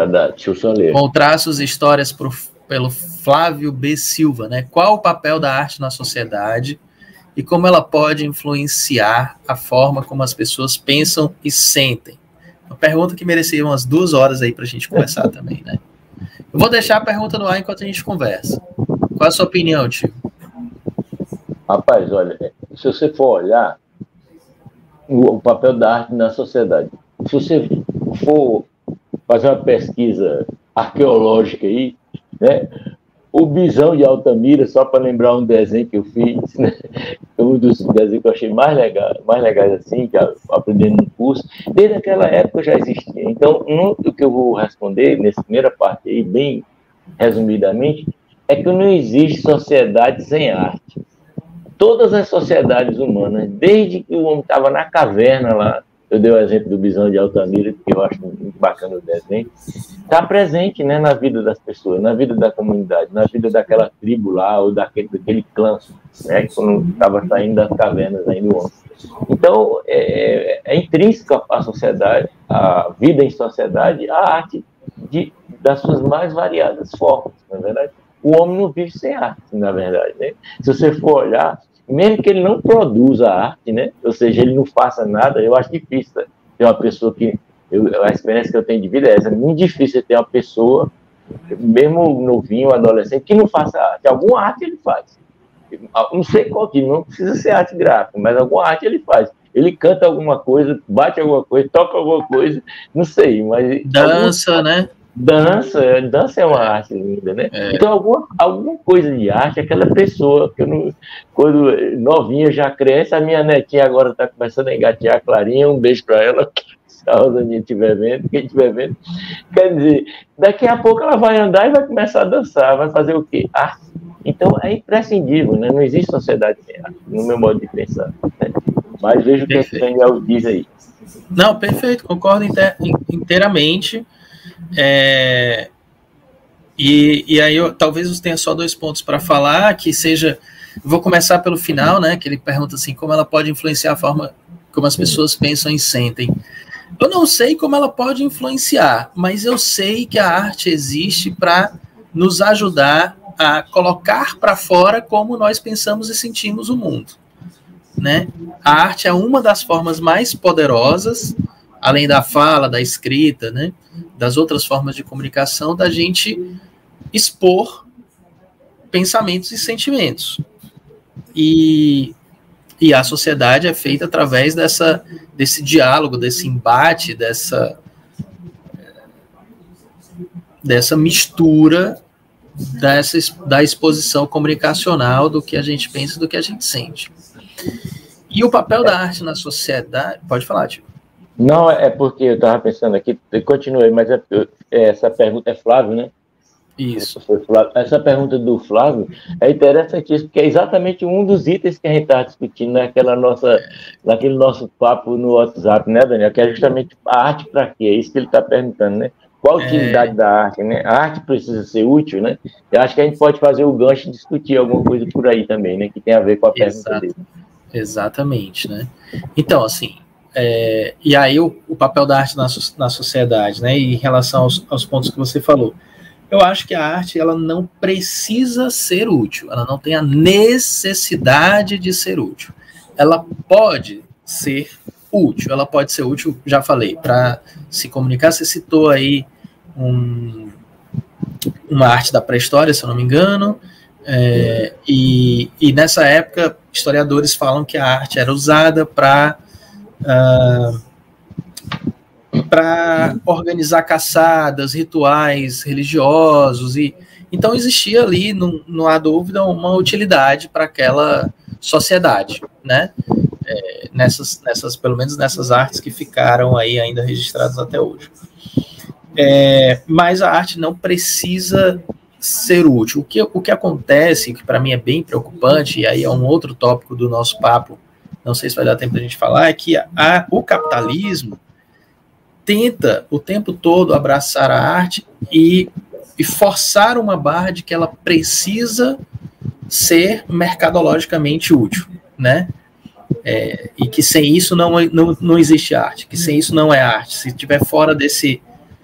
traços e histórias pelo Flávio B. Silva, né? Qual o papel da arte na sociedade e como ela pode influenciar a forma como as pessoas pensam e sentem? Uma pergunta que merecia umas 2 horas aí para a gente conversar também, né? Eu vou deixar a pergunta no ar enquanto a gente conversa. Qual a sua opinião, tio? Rapaz, olha, se você for olhar o papel da arte na sociedade, se você for fazer uma pesquisa arqueológica aí, né? O Bisão de Altamira, só para lembrar um desenho que eu fiz, né? Um dos desenhos que eu achei mais legais assim, que eu aprendi no curso, desde aquela época já existia. Então, o que eu vou responder nessa primeira parte aí, bem resumidamente, é que não existe sociedade sem arte. Todas as sociedades humanas, desde que o homem estava na caverna lá, eu dei o exemplo do Bisão de Altamira, que eu acho muito bacana o desenho, está presente, né, na vida das pessoas, na vida da comunidade, na vida daquela tribo lá, ou daquele clã, né, quando estava saindo das cavernas ainda o homem. Então, é intrínseca à sociedade, à vida em sociedade, a arte das suas mais variadas formas, na verdade. O homem não vive sem arte, na verdade, né? Se você for olhar, mesmo que ele não produza arte, né? Ou seja, ele não faça nada, eu acho difícil ter uma pessoa que... a experiência que eu tenho de vida é essa, é muito difícil ter uma pessoa, mesmo novinho, adolescente, que não faça arte. Alguma arte ele faz. Não sei qual que, não precisa ser arte gráfica, mas alguma arte ele faz. Ele canta alguma coisa, bate alguma coisa, toca alguma coisa, não sei, mas... Dança, né? Dança é uma arte linda, né? Então, alguma coisa de arte, aquela pessoa que eu não, quando novinha já cresce, a minha netinha agora está começando a engatear a Clarinha, um beijo para ela, se a Rosaninha estiver vendo, quem estiver vendo. Quer dizer, daqui a pouco ela vai andar e vai começar a dançar, vai fazer o quê? Arte. Então, é imprescindível, né? Não existe sociedade sem arte, no meu modo de pensar. Né? Mas veja o que o Daniel diz aí. Não, perfeito, concordo inteiramente. E aí talvez eu tenha só 2 pontos para falar, que seja, vou começar pelo final, né, que ele pergunta assim, como ela pode influenciar a forma como as pessoas pensam e sentem. Eu não sei como ela pode influenciar, mas eu sei que a arte existe para nos ajudar a colocar para fora como nós pensamos e sentimos o mundo, né? A arte é uma das formas mais poderosas, além da fala, da escrita, né, das outras formas de comunicação, da gente expor pensamentos e sentimentos. E a sociedade é feita através desse diálogo, desse embate, dessa mistura, da exposição comunicacional do que a gente pensa e do que a gente sente. E o papel da arte na sociedade... Pode falar, tio. Não, é porque eu estava pensando aqui, continuei, mas essa pergunta é Flávio, né? Isso. Essa pergunta do Flávio é interessantíssima, porque é exatamente um dos itens que a gente está discutindo naquele nosso papo no WhatsApp, né, Daniel? Que é justamente a arte para quê? É isso que ele está perguntando, né? Qual a utilidade da arte, né? A arte precisa ser útil, né? Eu acho que a gente pode fazer o gancho e discutir alguma coisa por aí também, né? Que tem a ver com a pergunta dele. Exatamente, né? Então, assim, e aí o papel da arte na sociedade, né? E em relação aos pontos que você falou. Eu acho que a arte, ela não precisa ser útil, ela não tem a necessidade de ser útil. Ela pode ser útil, já falei, para se comunicar. Você citou aí uma arte da pré-história, se eu não me engano, e nessa época, historiadores falam que a arte era usada para organizar caçadas, rituais religiosos, e então existia ali, não há dúvida, uma utilidade para aquela sociedade, né? Pelo menos nessas artes que ficaram aí ainda registradas até hoje. Mas a arte não precisa ser útil. O que acontece, que para mim é bem preocupante, e aí é um outro tópico do nosso papo, não sei se vai dar tempo da gente falar, é que o capitalismo tenta o tempo todo abraçar a arte e forçar uma barra de que ela precisa ser mercadologicamente útil, né? E que sem isso não existe arte, que sem isso não é arte. Se estiver fora desse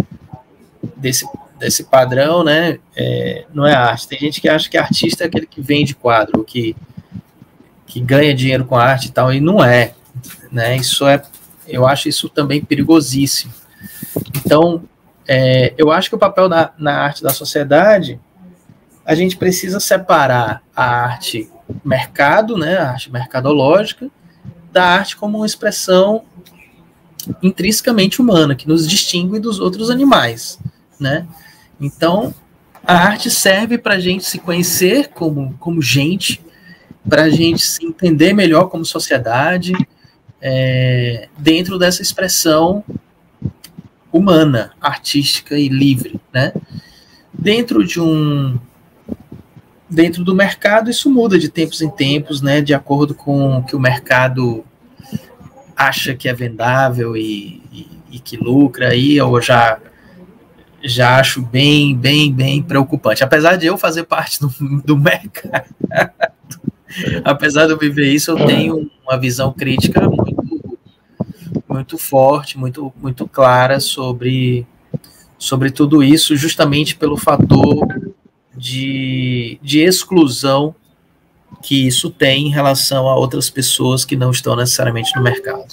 padrão, né, não é arte. Tem gente que acha que artista é aquele que vende quadro, que ganha dinheiro com a arte e tal, e não é, né? Eu acho isso também perigosíssimo. Então, eu acho que o papel na arte da sociedade, a gente precisa separar a arte mercado, né, a arte mercadológica, da arte como uma expressão intrinsecamente humana, que nos distingue dos outros animais, né? Então, a arte serve para a gente se conhecer como gente, para a gente se entender melhor como sociedade, dentro dessa expressão humana, artística e livre, né? Dentro do mercado, isso muda de tempos em tempos, né? De acordo com o que o mercado acha que é vendável e que lucra, aí eu já acho bem, bem, bem preocupante. Apesar de eu fazer parte do mercado, apesar de eu viver isso, eu tenho uma visão crítica muito forte, muito, muito clara sobre sobre tudo isso, justamente pelo fator de exclusão que isso tem em relação a outras pessoas que não estão necessariamente no mercado.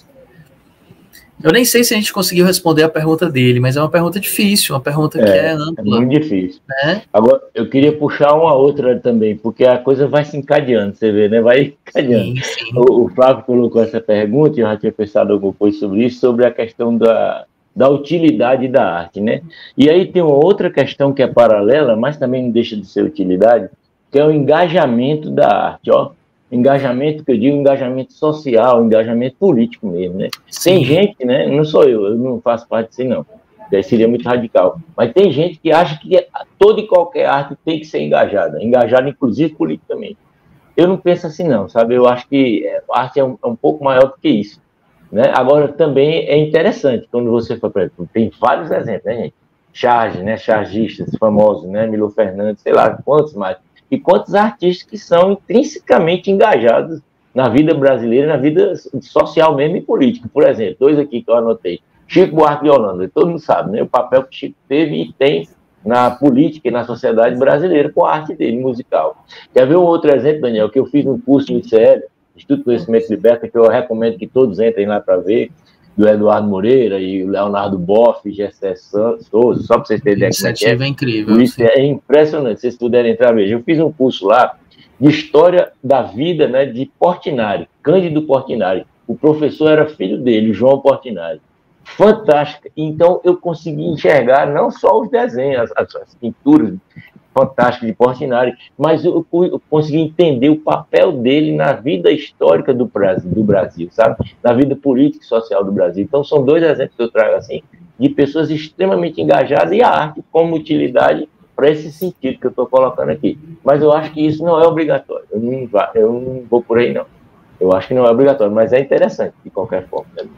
Eu nem sei se a gente conseguiu responder a pergunta dele, mas é uma pergunta difícil, uma pergunta que é ampla. É muito difícil. Né? Agora, eu queria puxar uma outra também, porque a coisa vai se encadeando, você vê, né? Vai encadeando. Sim. O Flávio colocou essa pergunta, e eu já tinha pensado alguma coisa sobre isso, sobre a questão da utilidade da arte, né? E aí tem uma outra questão que é paralela, mas também não deixa de ser utilidade, que é o engajamento da arte, ó. Engajamento, que eu digo, engajamento social, engajamento político mesmo, né? Sim. Tem gente, né? Não sou eu não faço parte disso, não. Daí seria muito radical. Mas tem gente que acha que toda e qualquer arte tem que ser engajada inclusive politicamente. Eu não penso assim, não, sabe? Eu acho que a arte é um pouco maior do que isso, né? Agora, também é interessante, quando você for, por exemplo, tem vários exemplos, né, gente? Charge, né? Chargistas famosos, né? Milo Fernandes, sei lá, quantos mais. E quantos artistas que são intrinsecamente engajados na vida brasileira, na vida social mesmo e política. Por exemplo, dois aqui que eu anotei. Chico Buarque de Holanda, todo mundo sabe, né? O papel que o Chico teve e tem na política e na sociedade brasileira com a arte dele, musical. Quer ver um outro exemplo, Daniel, que eu fiz um curso no ICL, Instituto de Conhecimento Liberta, que eu recomendo que todos entrem lá para ver, do Eduardo Moreira e o Leonardo Boff, Gessé Souza, só para vocês terem ideia. Iniciativa é incrível. Isso é impressionante, se vocês puderem entrar, veja. Eu fiz um curso lá de história da vida, né, de Portinari, Cândido Portinari. O professor era filho dele, João Portinari. Fantástica. Então, eu consegui enxergar não só os desenhos, as pinturas fantásticas de Portinari, mas eu consegui entender o papel dele na vida histórica do Brasil, sabe? Na vida política e social do Brasil. Então, são dois exemplos que eu trago, assim, de pessoas extremamente engajadas e a arte como utilidade para esse sentido que eu estou colocando aqui. Mas eu acho que isso não é obrigatório. Eu não vou por aí, não. Eu acho que não é obrigatório, mas é interessante, de qualquer forma. Né?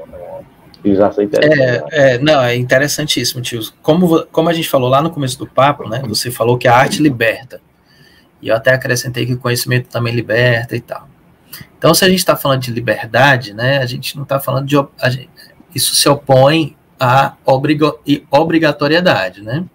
Não, é interessantíssimo, tio. Como a gente falou lá no começo do papo, né? Você falou que a arte liberta. E eu até acrescentei que o conhecimento também liberta e tal. Então, se a gente está falando de liberdade, né? A gente não está falando de... isso se opõe à obrigatoriedade, né?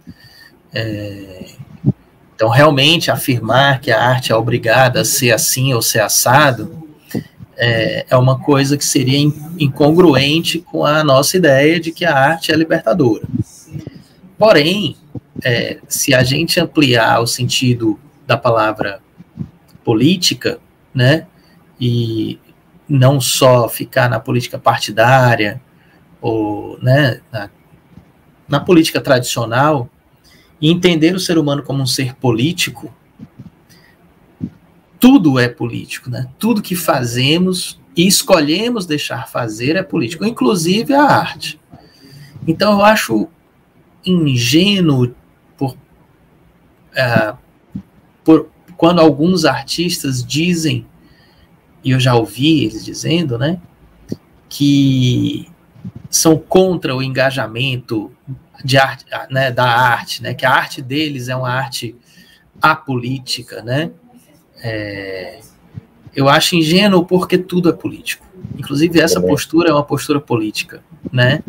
Então, realmente, afirmar que a arte é obrigada a ser assim ou ser assado é uma coisa que seria incongruente com a nossa ideia de que a arte é libertadora. Porém, se a gente ampliar o sentido da palavra política, né, e não só ficar na política partidária ou, né, na política tradicional, e entender o ser humano como um ser político, tudo é político, né? Tudo que fazemos e escolhemos deixar fazer é político, inclusive a arte. Então, eu acho ingênuo por quando alguns artistas dizem, e eu já ouvi eles dizendo, né, que são contra o engajamento de arte, né, da arte, né, que a arte deles é uma arte apolítica, né? Eu acho ingênuo porque tudo é político. Inclusive, essa postura é uma postura política, né?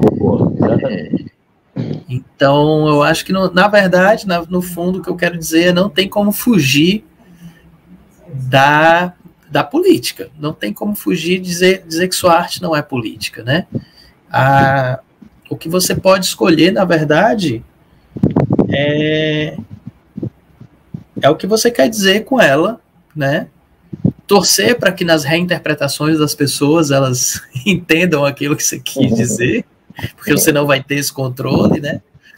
Então, eu acho que, na verdade, no fundo, o que eu quero dizer é não tem como fugir da política. Não tem como fugir de dizer que sua arte não é política, né? O que você pode escolher, na verdade, é o que você quer dizer com ela, né? Torcer para que nas reinterpretações das pessoas elas entendam aquilo que você quis dizer, porque você não vai ter esse controle, né?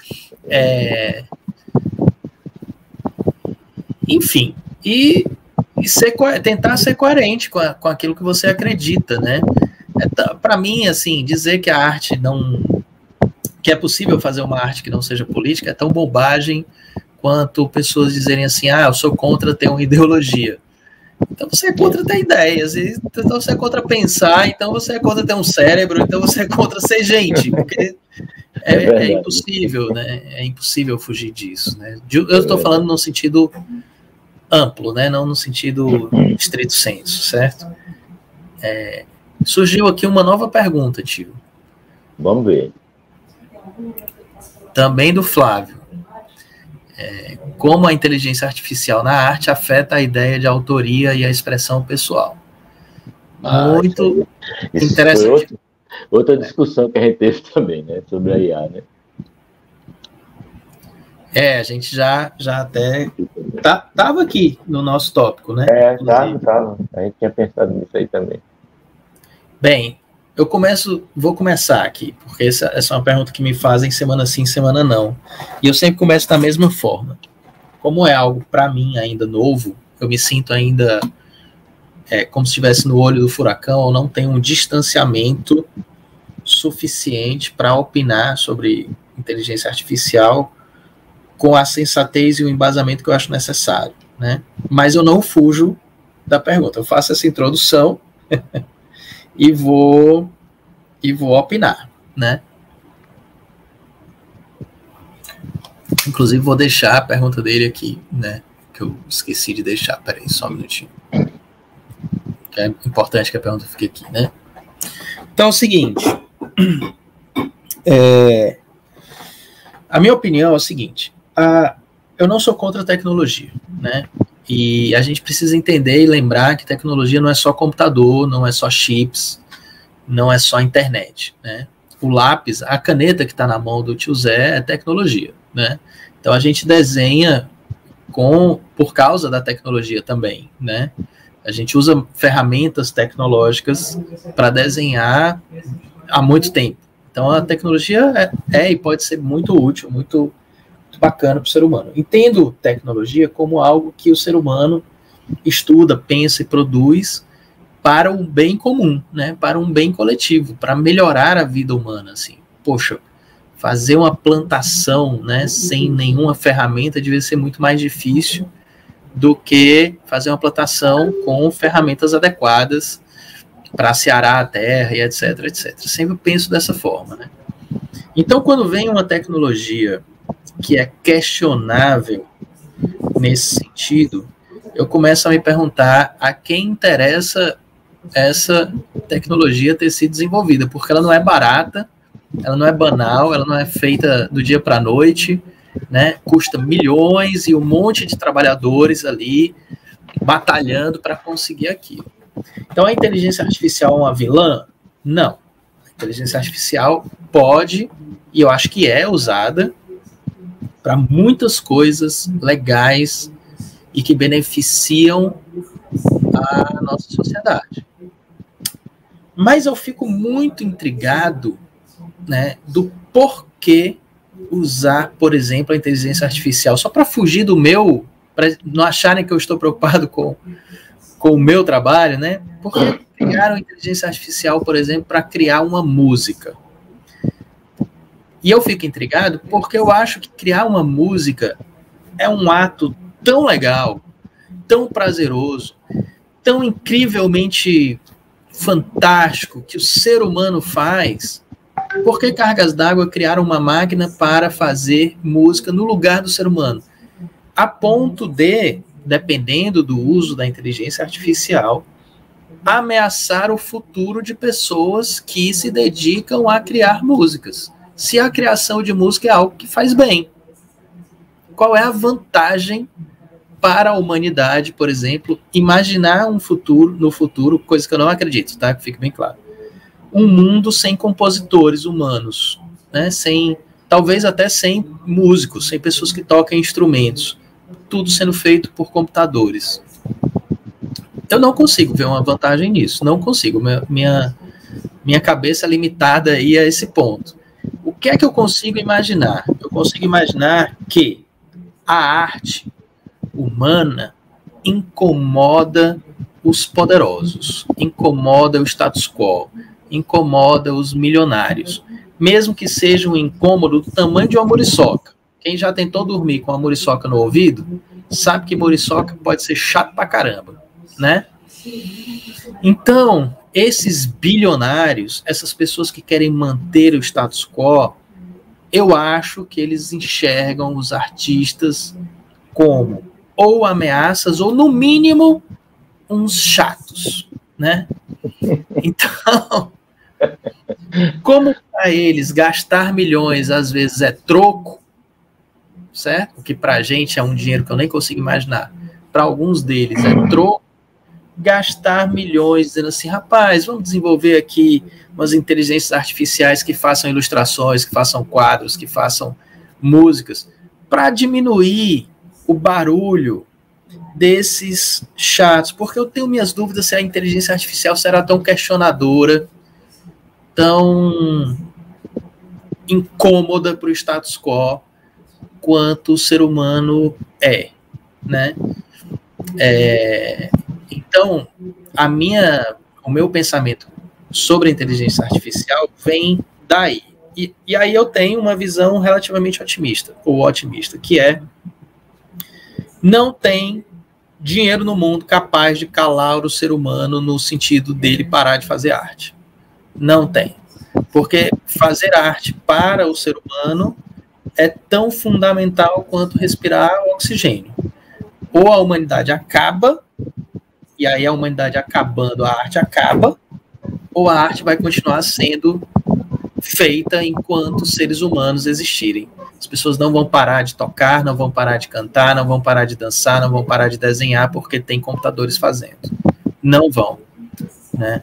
Enfim, e tentar ser coerente com aquilo que você acredita, né? Para mim, assim, dizer que a arte que é possível fazer uma arte que não seja política é tão bobagem quanto pessoas dizerem assim, eu sou contra ter uma ideologia. Então você é contra ter ideias, então você é contra pensar, então você é contra ter um cérebro, então você é contra ser gente, porque é impossível, né? É impossível fugir disso, né? Eu estou falando no sentido amplo, né? Não no sentido estrito senso, certo? Surgiu aqui uma nova pergunta, tio. Vamos ver. Também do Flávio. Como a inteligência artificial na arte afeta a ideia de autoria e a expressão pessoal. Muito interessante. Foi outra discussão que a gente teve também, né, sobre a IA, né? A gente já até estava aqui no nosso tópico, né? Tava. A gente tinha pensado nisso aí também. Bem, vou começar aqui, porque essa é uma pergunta que me fazem semana sim, semana não. E eu sempre começo da mesma forma. Como é algo para mim ainda novo, eu me sinto ainda como se estivesse no olho do furacão, eu não tenho um distanciamento suficiente para opinar sobre inteligência artificial com a sensatez e o embasamento que eu acho necessário, né? Mas eu não fujo da pergunta. Eu faço essa introdução e vou opinar, né? Inclusive vou deixar a pergunta dele aqui, né? Que eu esqueci de deixar. Peraí, só um minutinho. Que é importante que a pergunta fique aqui, né? Então é o seguinte. A minha opinião é o seguinte. Eu não sou contra a tecnologia, né? E a gente precisa entender e lembrar que tecnologia não é só computador, não é só chips, não é só internet, né? O lápis, a caneta que está na mão do tio Zé é tecnologia, né? Então a gente desenha por causa da tecnologia também, né? A gente usa ferramentas tecnológicas para desenhar há muito tempo. Então a tecnologia e pode ser muito útil, muito bacana para o ser humano. Entendo tecnologia como algo que o ser humano estuda, pensa e produz para um bem comum, né? Para um bem coletivo, para melhorar a vida humana, assim. Poxa, fazer uma plantação, né, sem nenhuma ferramenta devia ser muito mais difícil do que fazer uma plantação com ferramentas adequadas para searar a terra e etc, etc. Sempre penso dessa forma, né? Então, quando vem uma tecnologia que é questionável nesse sentido, eu começo a me perguntar a quem interessa essa tecnologia ter sido desenvolvida, porque ela não é barata, ela não é banal, ela não é feita do dia para a noite, né? Custa milhões e um monte de trabalhadores ali batalhando para conseguir aquilo. Então a inteligência artificial é uma vilã? Não. A inteligência artificial pode, e eu acho que é usada para muitas coisas legais e que beneficiam a nossa sociedade. Mas eu fico muito intrigado, né, do porquê usar, por exemplo, a inteligência artificial, só para fugir do meu, para não acharem que eu estou preocupado com o meu trabalho, né? Porque criaram a inteligência artificial, por exemplo, para criar uma música. E eu fico intrigado porque eu acho que criar uma música é um ato tão legal, tão prazeroso, tão incrivelmente fantástico que o ser humano faz. Por que Cargas d'Água criaram uma máquina para fazer música no lugar do ser humano? A ponto de, dependendo do uso da inteligência artificial, ameaçar o futuro de pessoas que se dedicam a criar músicas. Se a criação de música é algo que faz bem. Qual é a vantagem para a humanidade, por exemplo, imaginar no futuro, coisa que eu não acredito, tá? Que fique bem claro. Um mundo sem compositores humanos, né? Talvez até sem músicos, sem pessoas que tocam instrumentos, tudo sendo feito por computadores. Eu não consigo ver uma vantagem nisso, não consigo. Minha cabeça é limitada aí a esse ponto. O que é que eu consigo imaginar? Eu consigo imaginar que a arte humana incomoda os poderosos, incomoda o status quo, incomoda os milionários, mesmo que seja um incômodo do tamanho de uma muriçoca. Quem já tentou dormir com a muriçoca no ouvido, sabe que muriçoca pode ser chato pra caramba, né? Então, esses bilionários, essas pessoas que querem manter o status quo, eu acho que eles enxergam os artistas como ou ameaças, ou no mínimo, uns chatos, né? Então, Como para eles gastar milhões às vezes é troco, certo? O que para a gente é um dinheiro que eu nem consigo imaginar. Para alguns deles é troco. Gastar milhões dizendo assim, rapaz, vamos desenvolver aqui umas inteligências artificiais que façam ilustrações, que façam quadros, que façam músicas, para diminuir o barulho desses chats, porque eu tenho minhas dúvidas se a inteligência artificial será tão questionadora, tão incômoda para o status quo quanto o ser humano é, né? Então, o meu pensamento sobre a inteligência artificial vem daí. E aí eu tenho uma visão relativamente otimista, que é não tem dinheiro no mundo capaz de calar o ser humano no sentido dele parar de fazer arte. Não tem. Porque fazer arte para o ser humano é tão fundamental quanto respirar oxigênio. Ou a humanidade acaba, e aí a humanidade acabando, a arte acaba, ou a arte vai continuar sendo feita enquanto seres humanos existirem. As pessoas não vão parar de tocar, não vão parar de cantar, não vão parar de dançar, não vão parar de desenhar porque tem computadores fazendo. Não vão, né?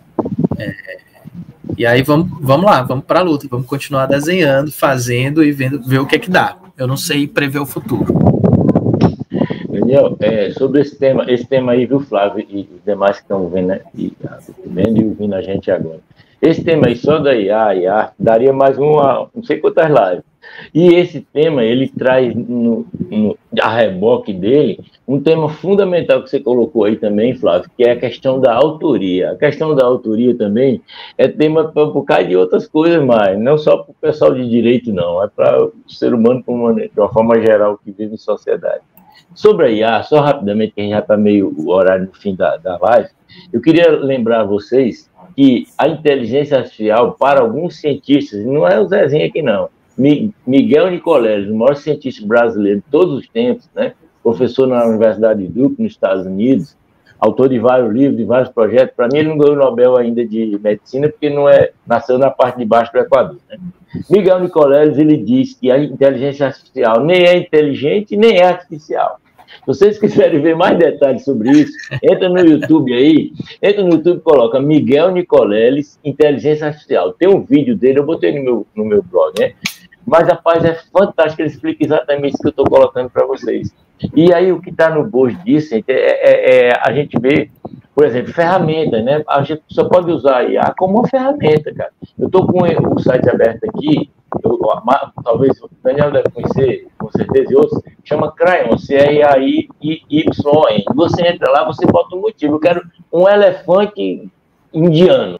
E aí vamos lá, vamos para a luta, vamos continuar desenhando, fazendo e ver o que é que dá. Eu não sei prever o futuro. Daniel, sobre esse tema aí, viu, Flávio, e os demais que estão vendo, né, vendo e ouvindo a gente agora. Esse tema aí, só da IA e arte, daria mais não sei quantas lives. E esse tema, ele traz a reboque dele, um tema fundamental que você colocou aí também, Flávio, que é a questão da autoria. A questão da autoria também é tema para um bocado de outras coisas mais, não só para o pessoal de direito, não, é para o ser humano de uma forma geral que vive em sociedade. Sobre a IA, só rapidamente, que a gente já está meio o horário no fim da live, eu queria lembrar a vocês que a inteligência artificial, para alguns cientistas, não é o Zezinho aqui não, Miguel Nicoleles, o maior cientista brasileiro de todos os tempos, né? Professor na Universidade de Duke, nos Estados Unidos, autor de vários livros, de vários projetos. Para mim, ele não ganhou o Nobel ainda de Medicina, porque nasceu na parte de baixo do Equador, né? Miguel Nicoleles, ele diz que a inteligência artificial nem é inteligente, nem é artificial. Se vocês quiserem ver mais detalhes sobre isso, entra no YouTube aí, e coloca Miguel Nicoleles, inteligência artificial. Tem um vídeo dele, eu botei no meu blog, né? Mas, rapaz, é fantástico, ele explica exatamente isso que eu estou colocando para vocês. E aí, o que está no bojo disso, gente, a gente vê, por exemplo, ferramentas, né? A gente só pode usar a IA como uma ferramenta, cara. Eu estou com o site aberto aqui, talvez o Daniel deve conhecer, com certeza, e outros, chama Cryon, C-R-A-I-Y-N. Você entra lá, você bota um motivo. Eu quero um elefante indiano.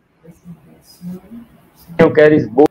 Eu quero esboço.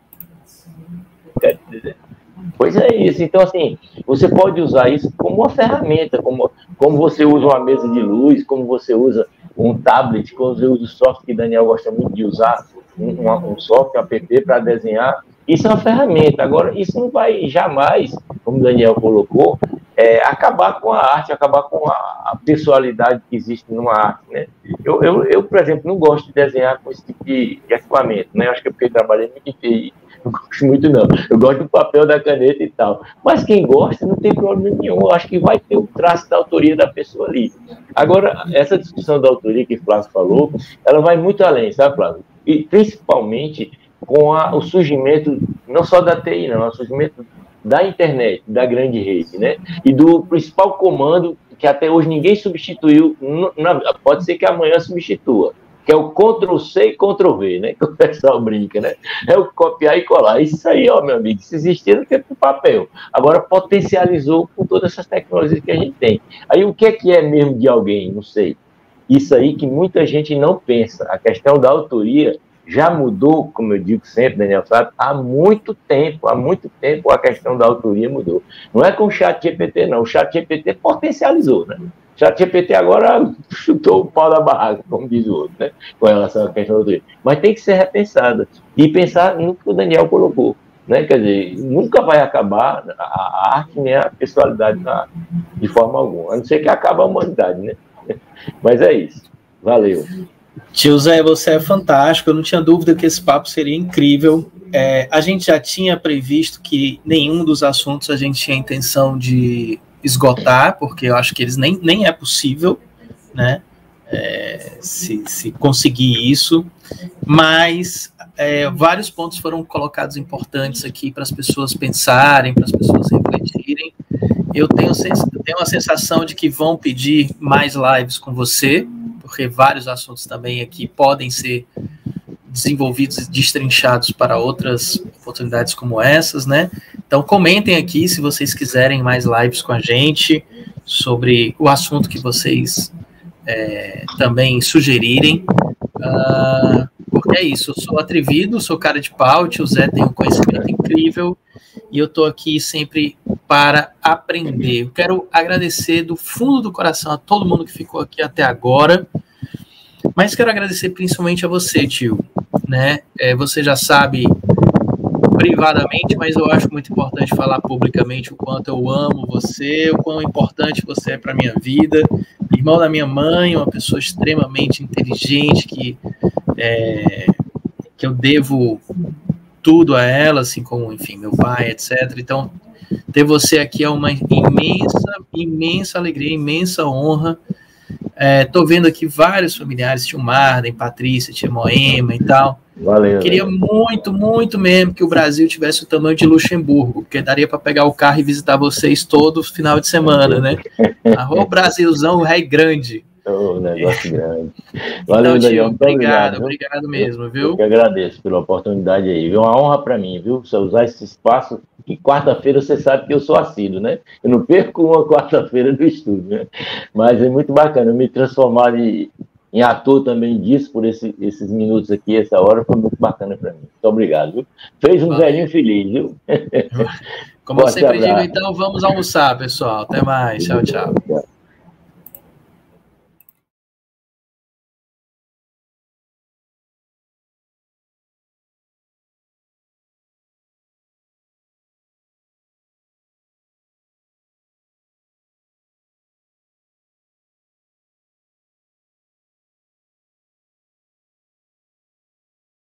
Pois é isso. Então, assim, você pode usar isso como uma ferramenta, como você usa uma mesa de luz, como você usa um tablet, como você usa o software que o Daniel gosta muito de usar, um software, um app para desenhar. Isso é uma ferramenta. Agora, isso não vai jamais, como o Daniel colocou, acabar com a arte, acabar com a pessoalidade que existe numa arte, né? Eu, por exemplo, não gosto de desenhar com esse tipo de equipamento, né? Eu acho que é porque eu trabalhei muito em TI. Não gosto muito, não. Eu gosto do papel, da caneta e tal. Mas quem gosta não tem problema nenhum. Eu acho que vai ter o traço da autoria da pessoa ali. Agora, essa discussão da autoria que o Flávio falou, ela vai muito além, sabe, Flávio? E principalmente com o surgimento, não só da TI, não, o surgimento da internet, da grande rede, né? E do principal comando que até hoje ninguém substituiu, pode ser que amanhã substitua, que é o Ctrl-C e Ctrl-V, né? Que o pessoal brinca, né? É o copiar e colar. Isso aí, ó, meu amigo, se existia no tempo do papel. Agora potencializou com todas essas tecnologias que a gente tem. Aí o que é mesmo de alguém? Não sei. Isso aí que muita gente não pensa. A questão da autoria já mudou, como eu digo sempre, Daniel Fábio, há muito tempo a questão da autoria mudou. Não é com o ChatGPT, não. O ChatGPT potencializou, né? O ChatGPT agora chutou o pau da barraca, como diz o outro, né? Com relação à questão da autoria. Mas tem que ser repensada. E pensar no que o Daniel colocou, né? Quer dizer, nunca vai acabar a arte nem a pessoalidade de forma alguma. A não ser que acabe a humanidade, né? Mas é isso. Valeu. Tio Zé, você é fantástico, eu não tinha dúvida que esse papo seria incrível. A gente já tinha previsto que nenhum dos assuntos a gente tinha intenção de esgotar, porque eu acho que eles nem é possível, né, se conseguir isso, mas vários pontos foram colocados importantes aqui para as pessoas pensarem, para as pessoas refletirem. Eu tenho a sensação de que vão pedir mais lives com você, porque vários assuntos também aqui podem ser desenvolvidos e destrinchados para outras oportunidades como essas, né? Então comentem aqui se vocês quiserem mais lives com a gente sobre o assunto que vocês também sugerirem, porque é isso, eu sou atrevido, sou cara de pau, o tio Zé tem um conhecimento incrível e eu tô aqui sempre para aprender. Eu quero agradecer do fundo do coração a todo mundo que ficou aqui até agora, mas quero agradecer principalmente a você, tio, né? Você já sabe privadamente, mas eu acho muito importante falar publicamente o quanto eu amo você, o quão importante você é para minha vida, irmão da minha mãe, uma pessoa extremamente inteligente que eu devo tudo a ela, assim como, enfim, meu pai, etc. Então, ter você aqui é uma imensa alegria, imensa honra. Tô vendo aqui vários familiares, tio Marden, Patrícia, tia Moema e tal. Valeu. Queria muito mesmo que o Brasil tivesse o tamanho de Luxemburgo, porque daria para pegar o carro e visitar vocês todo final de semana, né? O Brasilzão, o rei grande. Negócio grande. Valeu, então, Daniel. Obrigado mesmo, viu? Eu que agradeço pela oportunidade aí, viu? Uma honra para mim, viu? Você usar esse espaço, que quarta-feira você sabe que eu sou assíduo, né? Eu não perco uma quarta-feira do estúdio, né? Mas é muito bacana, eu me transformar em ator também disso, por esses minutos aqui, essa hora, foi muito bacana para mim. Muito obrigado, viu? Fez um velhinho feliz, viu? Como eu sempre digo, então, vamos almoçar, pessoal. Até mais. Tchau, tchau.